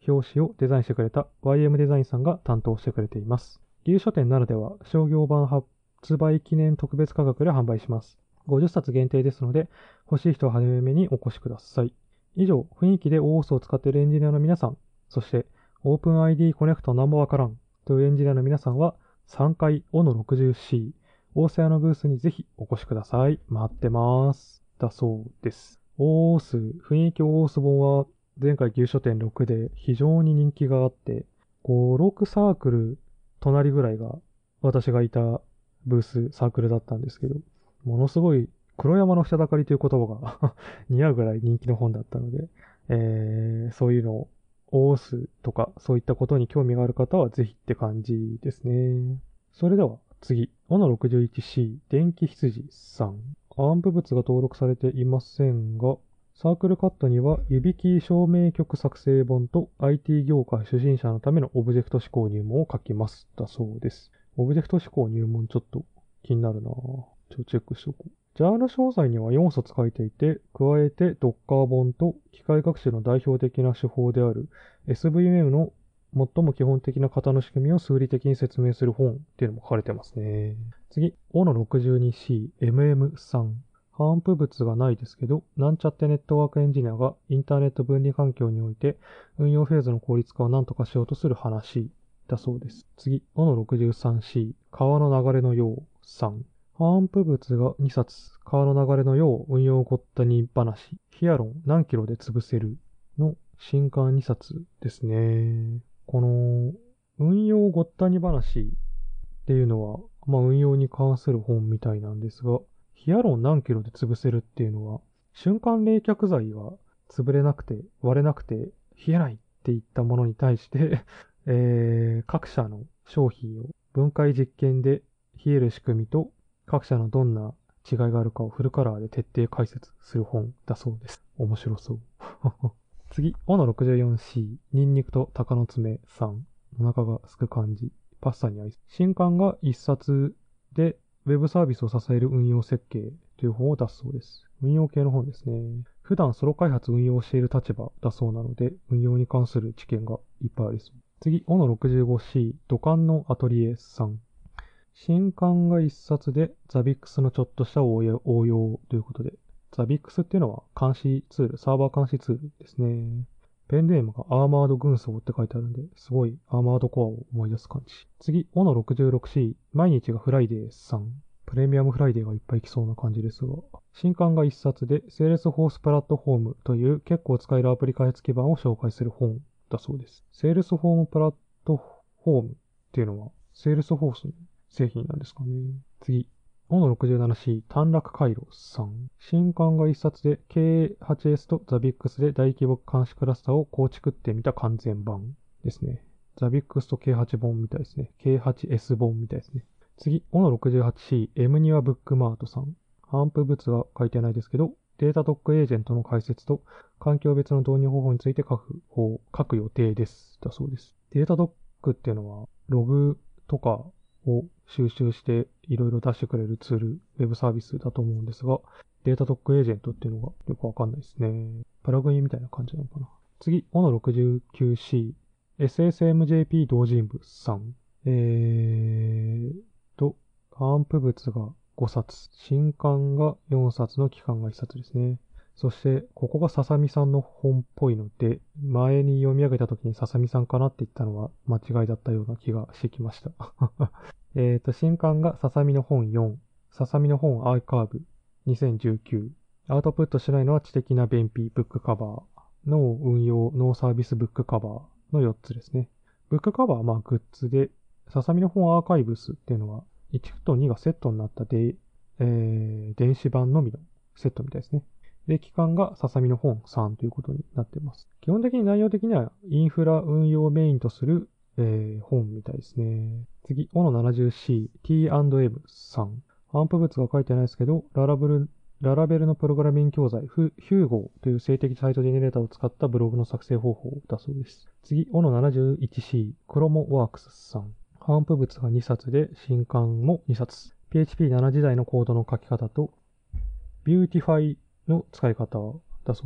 表紙をデザインしてくれた ワイエム デザインさんが担当してくれています。ギル書店ならでは商業版発売記念特別価格で販売します。ごじゅっさつ限定ですので、欲しい人は早めにお越しください。以上、雰囲気で オーオーエス を使っているエンジニアの皆さん、そして OpenID コネクトなんもわからんというエンジニアの皆さんはさんがいオノ ろくじゅうシー、大瀬屋のブースにぜひお越しください。待ってます。だそうです。オーオーエス、雰囲気 オーオーエス 本は前回牛書店ろくで非常に人気があって、ご、ろくサークル隣ぐらいが私がいたブース、サークルだったんですけど、ものすごい黒山の下だかりという言葉が似合うぐらい人気の本だったので、えー、そういうのを オーオーエス とかそういったことに興味がある方はぜひって感じですね。それでは次、オノ ろくじゅういちシー 電気羊さん。アンプ物が登録されていませんが、サークルカットには指キー証明曲作成本と アイティー 業界初心者のためのオブジェクト指向入門を書きます。だそうです。オブジェクト指向入門ちょっと気になるなぁ。ちょっとチェックしとこう。ジャーナ詳細にはよんさつ書いていて、加えて Docker 本と機械学習の代表的な手法である エスブイエム の最も基本的な型の仕組みを数理的に説明する本っていうのも書かれてますね。次、オノ ろくじゅうにシーエムエムさん。反布物がないですけど、なんちゃってネットワークエンジニアがインターネット分離環境において運用フェーズの効率化を何とかしようとする話だそうです。次、オノ ろくじゅうさんシー 川の流れのようさん。反布物がにさつ、川の流れのよう運用ごったに話、ヒアロン何キロで潰せるの新刊にさつですね。この運用ごったに話っていうのは、まあ運用に関する本みたいなんですが、ヒアロン何キロで潰せるっていうのは、瞬間冷却剤は潰れなくて割れなくて冷えないっていったものに対して、えー、各社の商品を分解実験で冷える仕組みと各社のどんな違いがあるかをフルカラーで徹底解説する本だそうです。面白そう。次、オノ ろくじゅうよんシー、ニンニクと鷹の爪さん。お腹がすく感じ。パスタに合い。新刊がいっさつで、ウェブサービスを支える運用設計という本を出すそうです。運用系の本ですね。普段ソロ開発運用をしている立場だそうなので、運用に関する知見がいっぱいありそう。次、オノ ろくじゅうごシー、土管のアトリエさん。新刊がいっさつで、ザビックスのちょっとした応用ということで、ザビックスっていうのは監視ツール、サーバー監視ツールですね。ペンネームがアーマード軍曹って書いてあるんで、すごいアーマードコアを思い出す感じ。次、オノ ろくじゅうろくシー、毎日がフライデーさん。プレミアムフライデーがいっぱい来そうな感じですが、新刊がいっさつで、セールスフォースプラットフォームという結構使えるアプリ開発基盤を紹介する本だそうです。セールスフォームプラットフォームっていうのは、セールスフォースの製品なんですかね。次。オノ ろくじゅうななシー 短絡回路さん。新刊がいっさつで ケーエイチエス と ザビックス で大規模監視クラスターを構築ってみた完全版ですね。ザビックス と ケーエイチ 本みたいですね。ケーエイチエス 本みたいですね。次、オノ ろくじゅうはちシー エムにわ ブックマートさん。反布物は書いてないですけど、データドックエージェントの解説と環境別の導入方法について書く方、書く予定です。だそうです。データドックっていうのは、ログとかを収集していろいろ出してくれるツール、ウェブサービスだと思うんですが、データドックエージェントっていうのがよくわかんないですね。プラグインみたいな感じなのかな。次、オノ ろくじゅうきゅうシー、エスエスエムジェーピー 同人部さん。えーと、反布物がごさつ、新刊がよんさつの期間がいっさつですね。そして、ここがささみさんの本っぽいので、前に読み上げた時にささみさんかなって言ったのは間違いだったような気がしてきました。えっと、新刊がささみの本よん、ささみの本アーカーブにせんじゅうきゅう、アウトプットしないのは知的な便秘ブックカバーの運用ノーサービスブックカバーのよっつですね。ブックカバーはまあグッズで、ささみの本アーカイブスっていうのはいちとにがセットになったで、えー、電子版のみのセットみたいですね。で、期間がささみの本さんということになっています。基本的に内容的にはインフラ運用をメインとする、えー、本みたいですね。次、オノ ななじゅうシー、ティーアンドエム さん。反布物が書いてないですけど、ララブル、ララベルのプログラミング教材、ヒューゴーという静的サイトジェネレーターを使ったブログの作成方法だそうです。次、オノ ななじゅういちシー、クロモワークスさん。反布物がにさつで、新刊もにさつ。ピーエイチピーなな 時代のコードの書き方と、ビューティファイの使い方だそうです。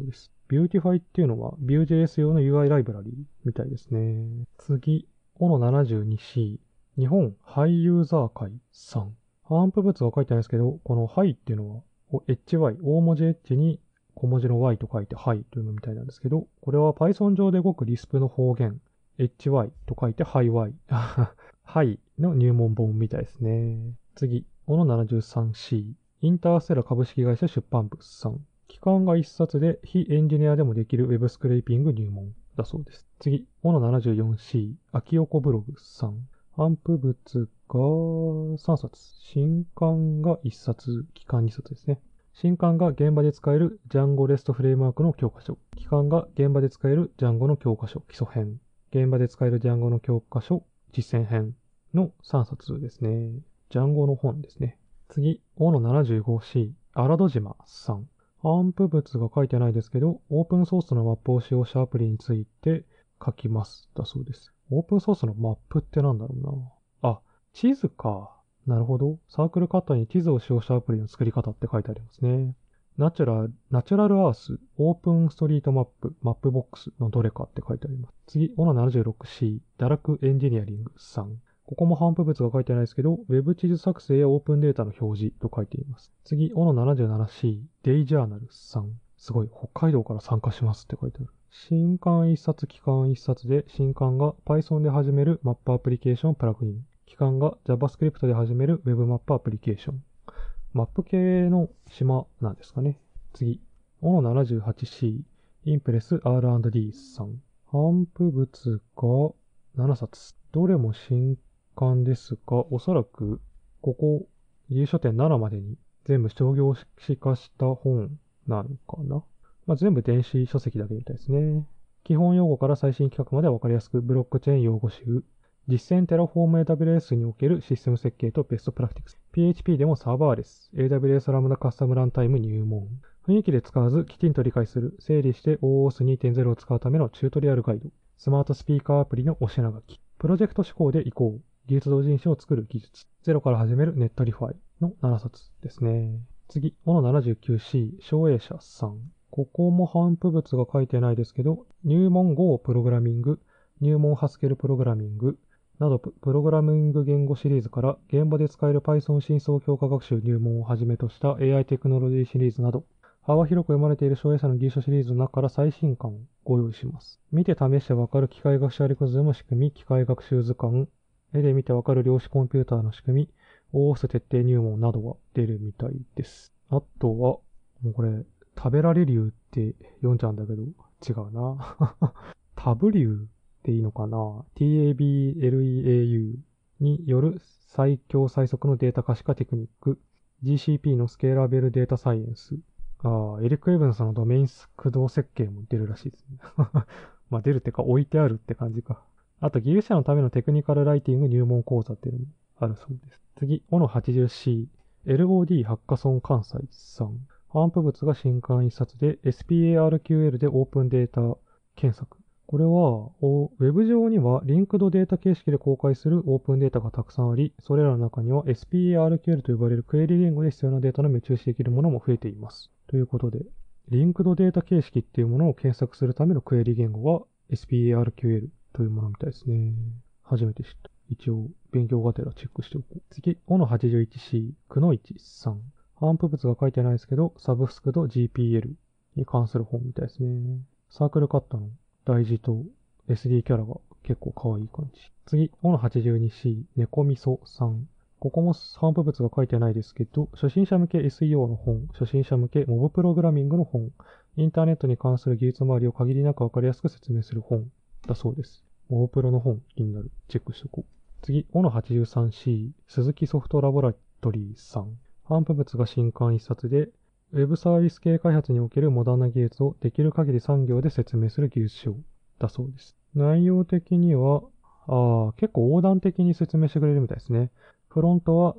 Beautify っていうのは Vue.js 用の ユーアイ ライブラリーみたいですね。次、オノ ななじゅうにシー。日本ハイユーザー会さん。反布物は書いてないですけど、このハイっていうのは エイチワイ、大文字 H に小文字の Y と書いてハイというのみたいなんですけど、これは Python 上で動く リスプ の方言、エイチワイ と書いてハイワイ。ハイの入門本みたいですね。次、オノ ななじゅうさんシー。インターステラ株式会社出版物さん。期間が一冊で非エンジニアでもできる Web スクレーピング入門だそうです。次、オノ ななじゅうよんシー。秋横ブログさん。反布物がさんさつ。新刊がいっさつ、期間にさつですね。新刊が現場で使える Django REST フレームワークの教科書。期間が現場で使える Django の教科書、基礎編。現場で使える Django の教科書、実践編のさんさつですね。Django の本ですね。次、オノ ななじゅうごシー。荒戸島さん。反布物が書いてないですけど、オープンソースのマップを使用したアプリについて書きます。だそうです。オープンソースのマップってなんだろうな。あ、地図か。なるほど。サークルカッターに地図を使用したアプリの作り方って書いてありますね。ナチュラル、ナチュラルアース、オープンストリートマップ、マップボックスのどれかって書いてあります。次、オノ ななじゅうろくシー、堕落エンジニアリングさん。ここも反布物が書いてないですけど、Web 地図作成やオープンデータの表示と書いています。次、オノ ななじゅうななシー、デイジャーナルさん。すごい、北海道から参加しますって書いてある。新刊いっさつ、期間いっさつで、新刊が Python で始めるマップアプリケーションプラグイン。期間が JavaScript で始める Web マップアプリケーション。マップ系の島なんですかね。次、オノ ななじゅうはちシー、インプレス アールアンドディー さん。反布物がななさつ。どれも新刊ですが、おそらく、ここ、有書店ななまでに全部商業誌化した本なのかな。まあ、全部電子書籍だけみたいですね。基本用語から最新企画までわかりやすく、ブロックチェーン用語集。実践テラフォーム エーダブリューエス におけるシステム設計とベストプラクティクス。ピーエイチピー でもサーバーレス。エーダブリューエス ラムダカスタムランタイム入門。雰囲気で使わずきちんと理解する。整理して オーオーエスにてんゼロ を使うためのチュートリアルガイド。スマートスピーカーアプリのお品書き。プロジェクト思考で移行。技術同人誌を作る技術。ゼロから始めるネットリファイのななさつですね。次、オノ ななじゅうきゅうシー、省営者さん。ここも反布物が書いてないですけど、入門 Go プログラミング、入門ハスケルプログラミングなどプログラミング言語シリーズから現場で使える Python 深層強化学習入門をはじめとした エーアイ テクノロジーシリーズなど、幅広く読まれている省営者の技術書シリーズの中から最新刊をご用意します。見て試してわかる機械学習アルゴリズムの仕組み、機械学習図鑑、絵で見てわかる量子コンピューターの仕組み、オーオーエス 徹底入門などが出るみたいです。あとは、もうこれ、食べられるって読んじゃうんだけど、違うな。タブリューっていいのかな ?ティーエービーエルイーエーユー による最強最速のデータ可視化テクニック、ジーシーピー のスケーラベルデータサイエンス、あエリック・エヴァンスのドメイン駆動設計も出るらしいですね。まあ出るってか置いてあるって感じか。あと技術者のためのテクニカルライティング入門講座っていうのもあるそうです。次、オノ はちじゅうシー、エルオーディー ハッカソン関西さん。反布物が新刊一冊で エスピーエーアールキューエル でオープンデータ検索。これは、ウェブ上にはリンクドデータ形式で公開するオープンデータがたくさんあり、それらの中には エスピーエーアールキューエル と呼ばれるクエリ言語で必要なデータの目注視できるものも増えています。ということで、リンクドデータ形式っていうものを検索するためのクエリ言語は エスピーエーアールキューエル というものみたいですね。初めて知った。一応、勉強がてらチェックしておこう。次、オノ はちじゅういちシー、くのいちさん。反布物が書いてないですけど、サブスクと ジーピーエル に関する本みたいですね。サークルカッタの大事と エスディー キャラが結構可愛い感じ。次、オノ はちじゅうにシー、猫みそさん。ここも反布物が書いてないですけど、初心者向け エスイーオー の本、初心者向けモブプログラミングの本、インターネットに関する技術周りを限りなくわかりやすく説明する本だそうです。モブプロの本気になる。チェックしとこう。次、オノ はちじゅうさんシー、鈴木ソフトラボラトリーさん。反布物が新刊一冊で、ウェブサービス系開発におけるモダンな技術をできる限りさん行で説明する技術書だそうです。内容的には、あ結構横断的に説明してくれるみたいですね。フロントは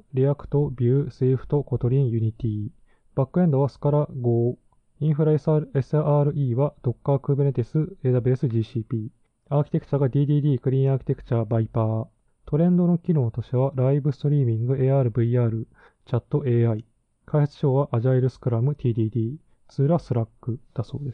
React、Vue、Swift、Kotlin、Unity。バックエンドは Scala、Go。インフラ エスアールイー は Docker、Kubernetes、エーダブリューエス、ジーシーピー。アーキテクチャが ディーディーディー、クリーンアーキテクチャ、Viper。トレンドの機能としては、ライブストリーミング、エーアール、ブイアール、チャット エーアイ。開発書は Agile Scrum、ティーディーディー。ツールは Slack だそうです。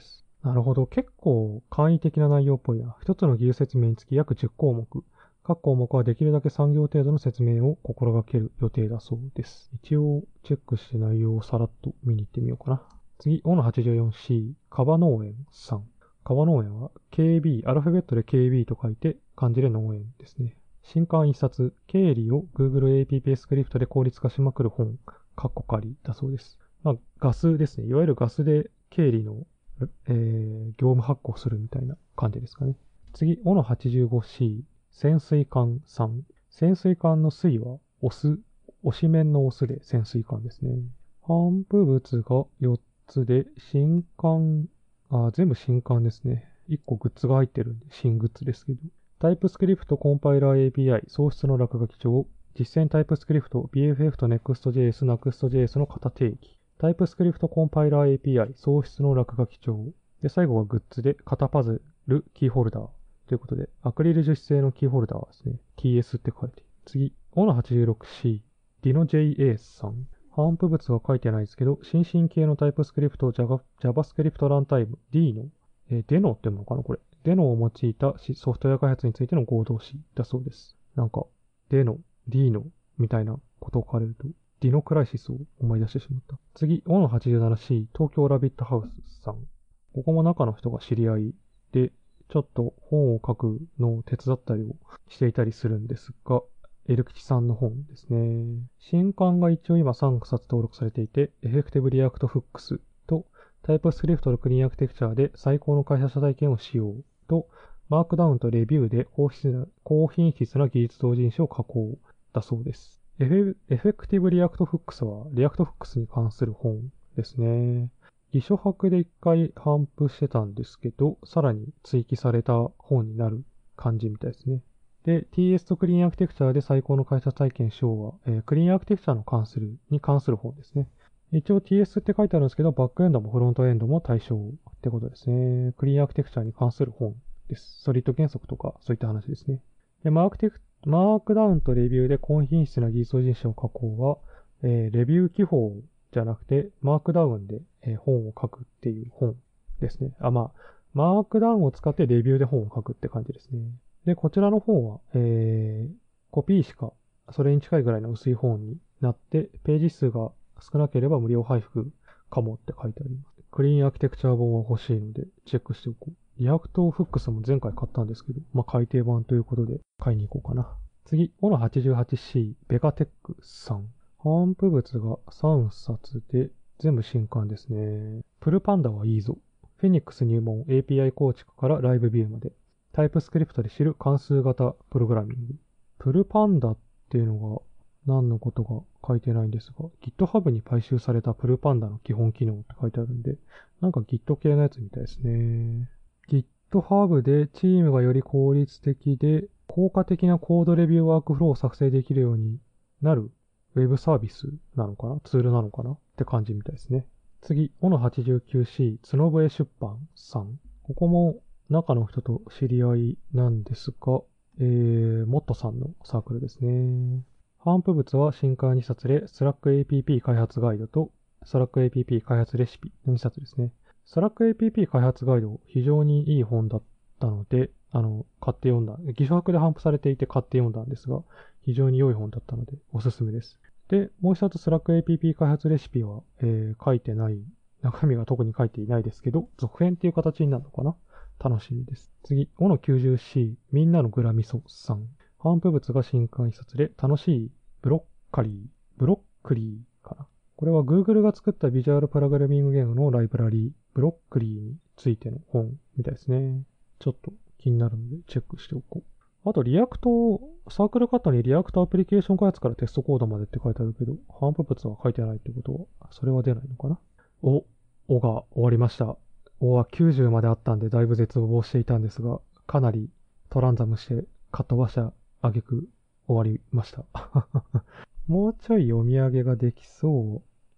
なるほど。結構簡易的な内容っぽいな。一つの技術説明につき約じゅっ項目。各項目はできるだけさん行程度の説明を心がける予定だそうです。一応チェックして内容をさらっと見に行ってみようかな。次、オの はちじゅうよんシー、カバ農園さん。カバ農園は ケービー、アルファベットで ケービー と書いて漢字で農園ですね。新刊一冊、経理を Google エーピーピー スクリプトで効率化しまくる本、カッコ仮だそうです。まあ、ガスですね。いわゆるガスで経理の、えー、業務発行するみたいな感じですかね。次、オの はちじゅうごシー、潜水艦さん。潜水艦の水は、オス、推し面のオスで潜水艦ですね。反布物がよっつで、新刊、あ、全部新刊ですね。いっこグッズが入ってるんで、新グッズですけど。タイプスクリプトコンパイラー エーピーアイ、創出の落書き帳、実践タイプスクリプト ビーエフエフ と Next.js、Next.js の型定義。タイプスクリプトコンパイラー エーピーアイ、創出の落書き帳。で、最後はグッズで、型パズル、キーホルダー。ということで、アクリル樹脂製のキーホルダーですね。ティーエス って書いて。次、オの はちじゅうろくシー、ディノ ジェイエー さん。反布物は書いてないですけど、新進系のタイプスクリプト JavaScript ランタイム D の、えー、デノっていうのかなこれ。デノを用いたソフトウェア開発についての合同誌だそうです。なんか、デノ、D のみたいなことを書かれると、ディノクライシスを思い出してしまった。次、オの はちじゅうななシー、東京ラビットハウスさん。ここも中の人が知り合いで、ちょっと本を書くのを手伝ったりをしていたりするんですが、エルキチさんの本ですね。新刊が一応今さんさつ登録されていて、エフェクティブリアクトフックスとタイプスクリプトのクリーンアーキテクチャで最高の開発者体験を使用と、マークダウンとレビューで高品質な、高品質な技術同人誌を加工だそうです。エフェクティブリアクトフックスはリアクトフックスに関する本ですね。偽書博で一回頒布してたんですけど、さらに追記された本になる感じみたいですね。で、ティーエス とクリーンアーキテクチャで最高の開発体験しようは、えー、クリーンアーキテクチャの関する、に関する本ですね。一応 ティーエス って書いてあるんですけど、バックエンドもフロントエンドも対象ってことですね。クリーンアーキテクチャに関する本です。ソリッド原則とかそういった話ですね。で、マークテク、マークダウンとレビューで高品質な技術人種を加工は、えー、レビュー記法じゃなくて、マークダウンで、えー、本を書くっていう本ですね。あ、まあ、マークダウンを使ってレビューで本を書くって感じですね。で、こちらの本は、えー、コピーしか、それに近いぐらいの薄い本になって、ページ数が少なければ無料配布かもって書いてあります。クリーンアーキテクチャ本は欲しいので、チェックしておこう。リアクトフックスも前回買ったんですけど、まあ、改訂版ということで買いに行こうかな。次、オの はちじゅうはちシー、ベガテックさん。頒布物がさんさつで、全部新刊ですね。プルパンダはいいぞ。フェニックス入門 エーピーアイ 構築からライブビューまで。タイプスクリプトで知る関数型プログラミング。プルパンダっていうのが何のことか書いてないんですが、GitHub に買収されたプルパンダの基本機能って書いてあるんで、なんか Git 系のやつみたいですね。GitHub でチームがより効率的で効果的なコードレビューワークフローを作成できるようになるウェブサービスなのかなツールなのかなって感じみたいですね。次、オの はちじゅうきゅうシー、角笛出版さん。ここも中の人と知り合いなんですが、えー、モットさんのサークルですね。頒布物は新刊にさつで、スラック エーピーピー 開発ガイドと、スラック エーピーピー 開発レシピのにさつですね。スラック エーピーピー 開発ガイド、非常にいい本だったので、あの、買って読んだ。偽書博で頒布されていて買って読んだんですが、非常に良い本だったので、おすすめです。で、もう一つスラック エーピーピー 開発レシピは、えー、書いてない、中身が特に書いていないですけど、続編っていう形になるのかな楽しみです。次、オの きゅうじゅうシー、みんなのグラミソさん。頒布物が新刊一冊で、楽しいブロッカリー、ブロックリーかな。これは Google が作ったビジュアルプログラミング言語のライブラリー、ブロックリーについての本みたいですね。ちょっと気になるのでチェックしておこう。あと、リアクト、サークルカットにリアクトアプリケーション開発からテストコードまでって書いてあるけど、頒布物は書いてないってことは、それは出ないのかな。お、おが終わりました。おはきゅうじゅうまであったんでだいぶ絶望していたんですが、かなりトランザムしてかっ飛ばした挙句終わりました。もうちょい読み上げができそう。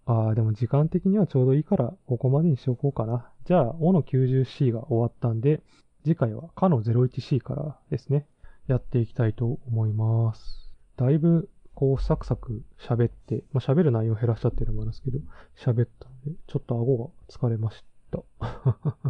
ああ、でも時間的にはちょうどいいからここまでにしておこうかな。じゃあ、オの きゅうじゅうシー が終わったんで、次回はカの ゼロいちシー からですね、やっていきたいと思います。だいぶこうサクサク喋って、まあ、喋る内容減らしちゃってるのもあるんですけど、喋ったので、ちょっと顎が疲れました。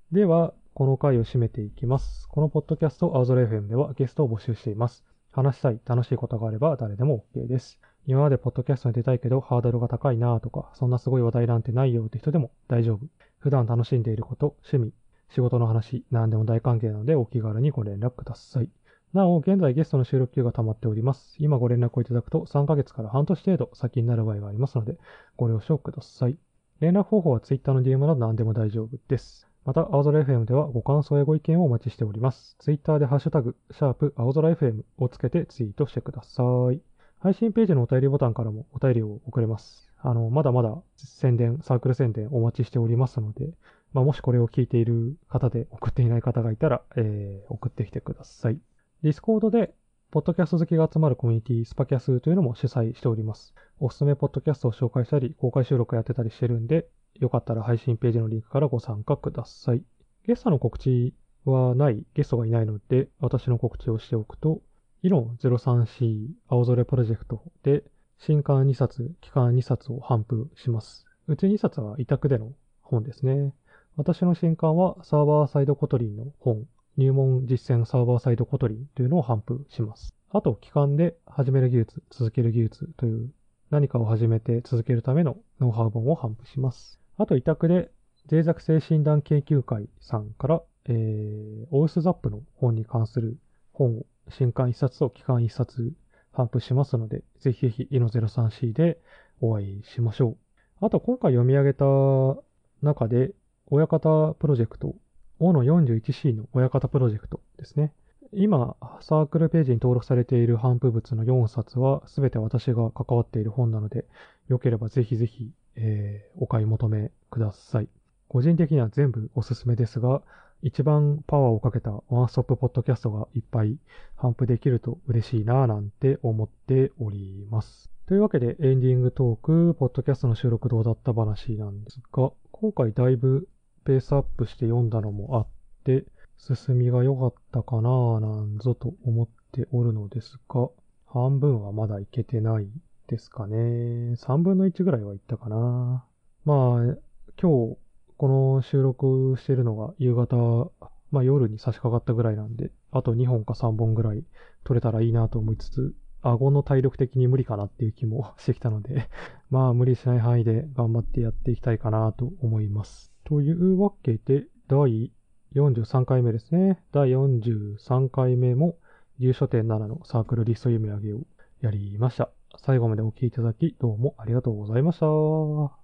では、この回を締めていきます。このポッドキャスト、青空 エフエム ではゲストを募集しています。話したい、楽しいことがあれば誰でも OK です。今までポッドキャストに出たいけどハードルが高いなとか、そんなすごい話題なんてないよって人でも大丈夫。普段楽しんでいること、趣味、仕事の話、何でも大歓迎なのでお気軽にご連絡ください。なお、現在ゲストの収録中が溜まっております。今ご連絡をいただくとさんかげつから半年程度先になる場合がありますので、ご了承ください。連絡方法は Twitter の ディーエム など何でも大丈夫です。また、青空 エフエム ではご感想やご意見をお待ちしております。Twitter でハッシュタグ、シャープ青空 エフエム をつけてツイートしてください。配信ページのお便りボタンからもお便りを送れます。あの、まだまだ宣伝、サークル宣伝お待ちしておりますので、まあ、もしこれを聞いている方で送っていない方がいたら、えー、送ってきてください。Discord で、ポッドキャスト好きが集まるコミュニティ、スパキャスというのも主催しております。おすすめポッドキャストを紹介したり、公開収録やってたりしてるんで、よかったら配信ページのリンクからご参加ください。ゲストの告知はない、ゲストがいないので、私の告知をしておくと、イロン ゼロさんシー 青空プロジェクトで、新刊にさつ、期間にさつを頒布します。うちにさつは委託での本ですね。私の新刊はサーバーサイドコトリンの本、入門実践サーバーサイドコトリンというのを頒布します。あと、期間で始める技術、続ける技術という何かを始めて続けるためのノウハウ本を頒布します。あと、委託で脆弱性診断研究会さんから、えー、オーエスザップの本に関する本を新刊いっさつと期間いっさつ頒布しますので、ぜひぜひイノ ゼロさんシー でお会いしましょう。あと、今回読み上げた中で、親方プロジェクト、オの よんじゅういちシー の親方プロジェクトですね。今、サークルページに登録されている頒布物のよんさつは、すべて私が関わっている本なので、よければぜひぜひ、えー、お買い求めください。個人的には全部おすすめですが、一番パワーをかけたワンストップポッドキャストがいっぱい頒布できると嬉しいなぁなんて思っております。というわけで、エンディングトーク、ポッドキャストの収録どうだった話なんですが、今回だいぶペースアップして読んだのもあって、進みが良かったかなぁなんぞと思っておるのですが、半分はまだいけてないですかね。さんぶんのいちぐらいはいったかな。まあ、今日、この収録してるのが夕方、まあ夜に差し掛かったぐらいなんで、あとにほんかさんぼんぐらい撮れたらいいなと思いつつ、顎の体力的に無理かなっていう気もしてきたので、まあ無理しない範囲で頑張ってやっていきたいかなと思います。というわけで、だいよんじゅうさんかいめですね。だいよんじゅうさんかいめも、ゆう書店ななのサークルリスト読み上げをやりました。最後までお聞きいただき、どうもありがとうございました。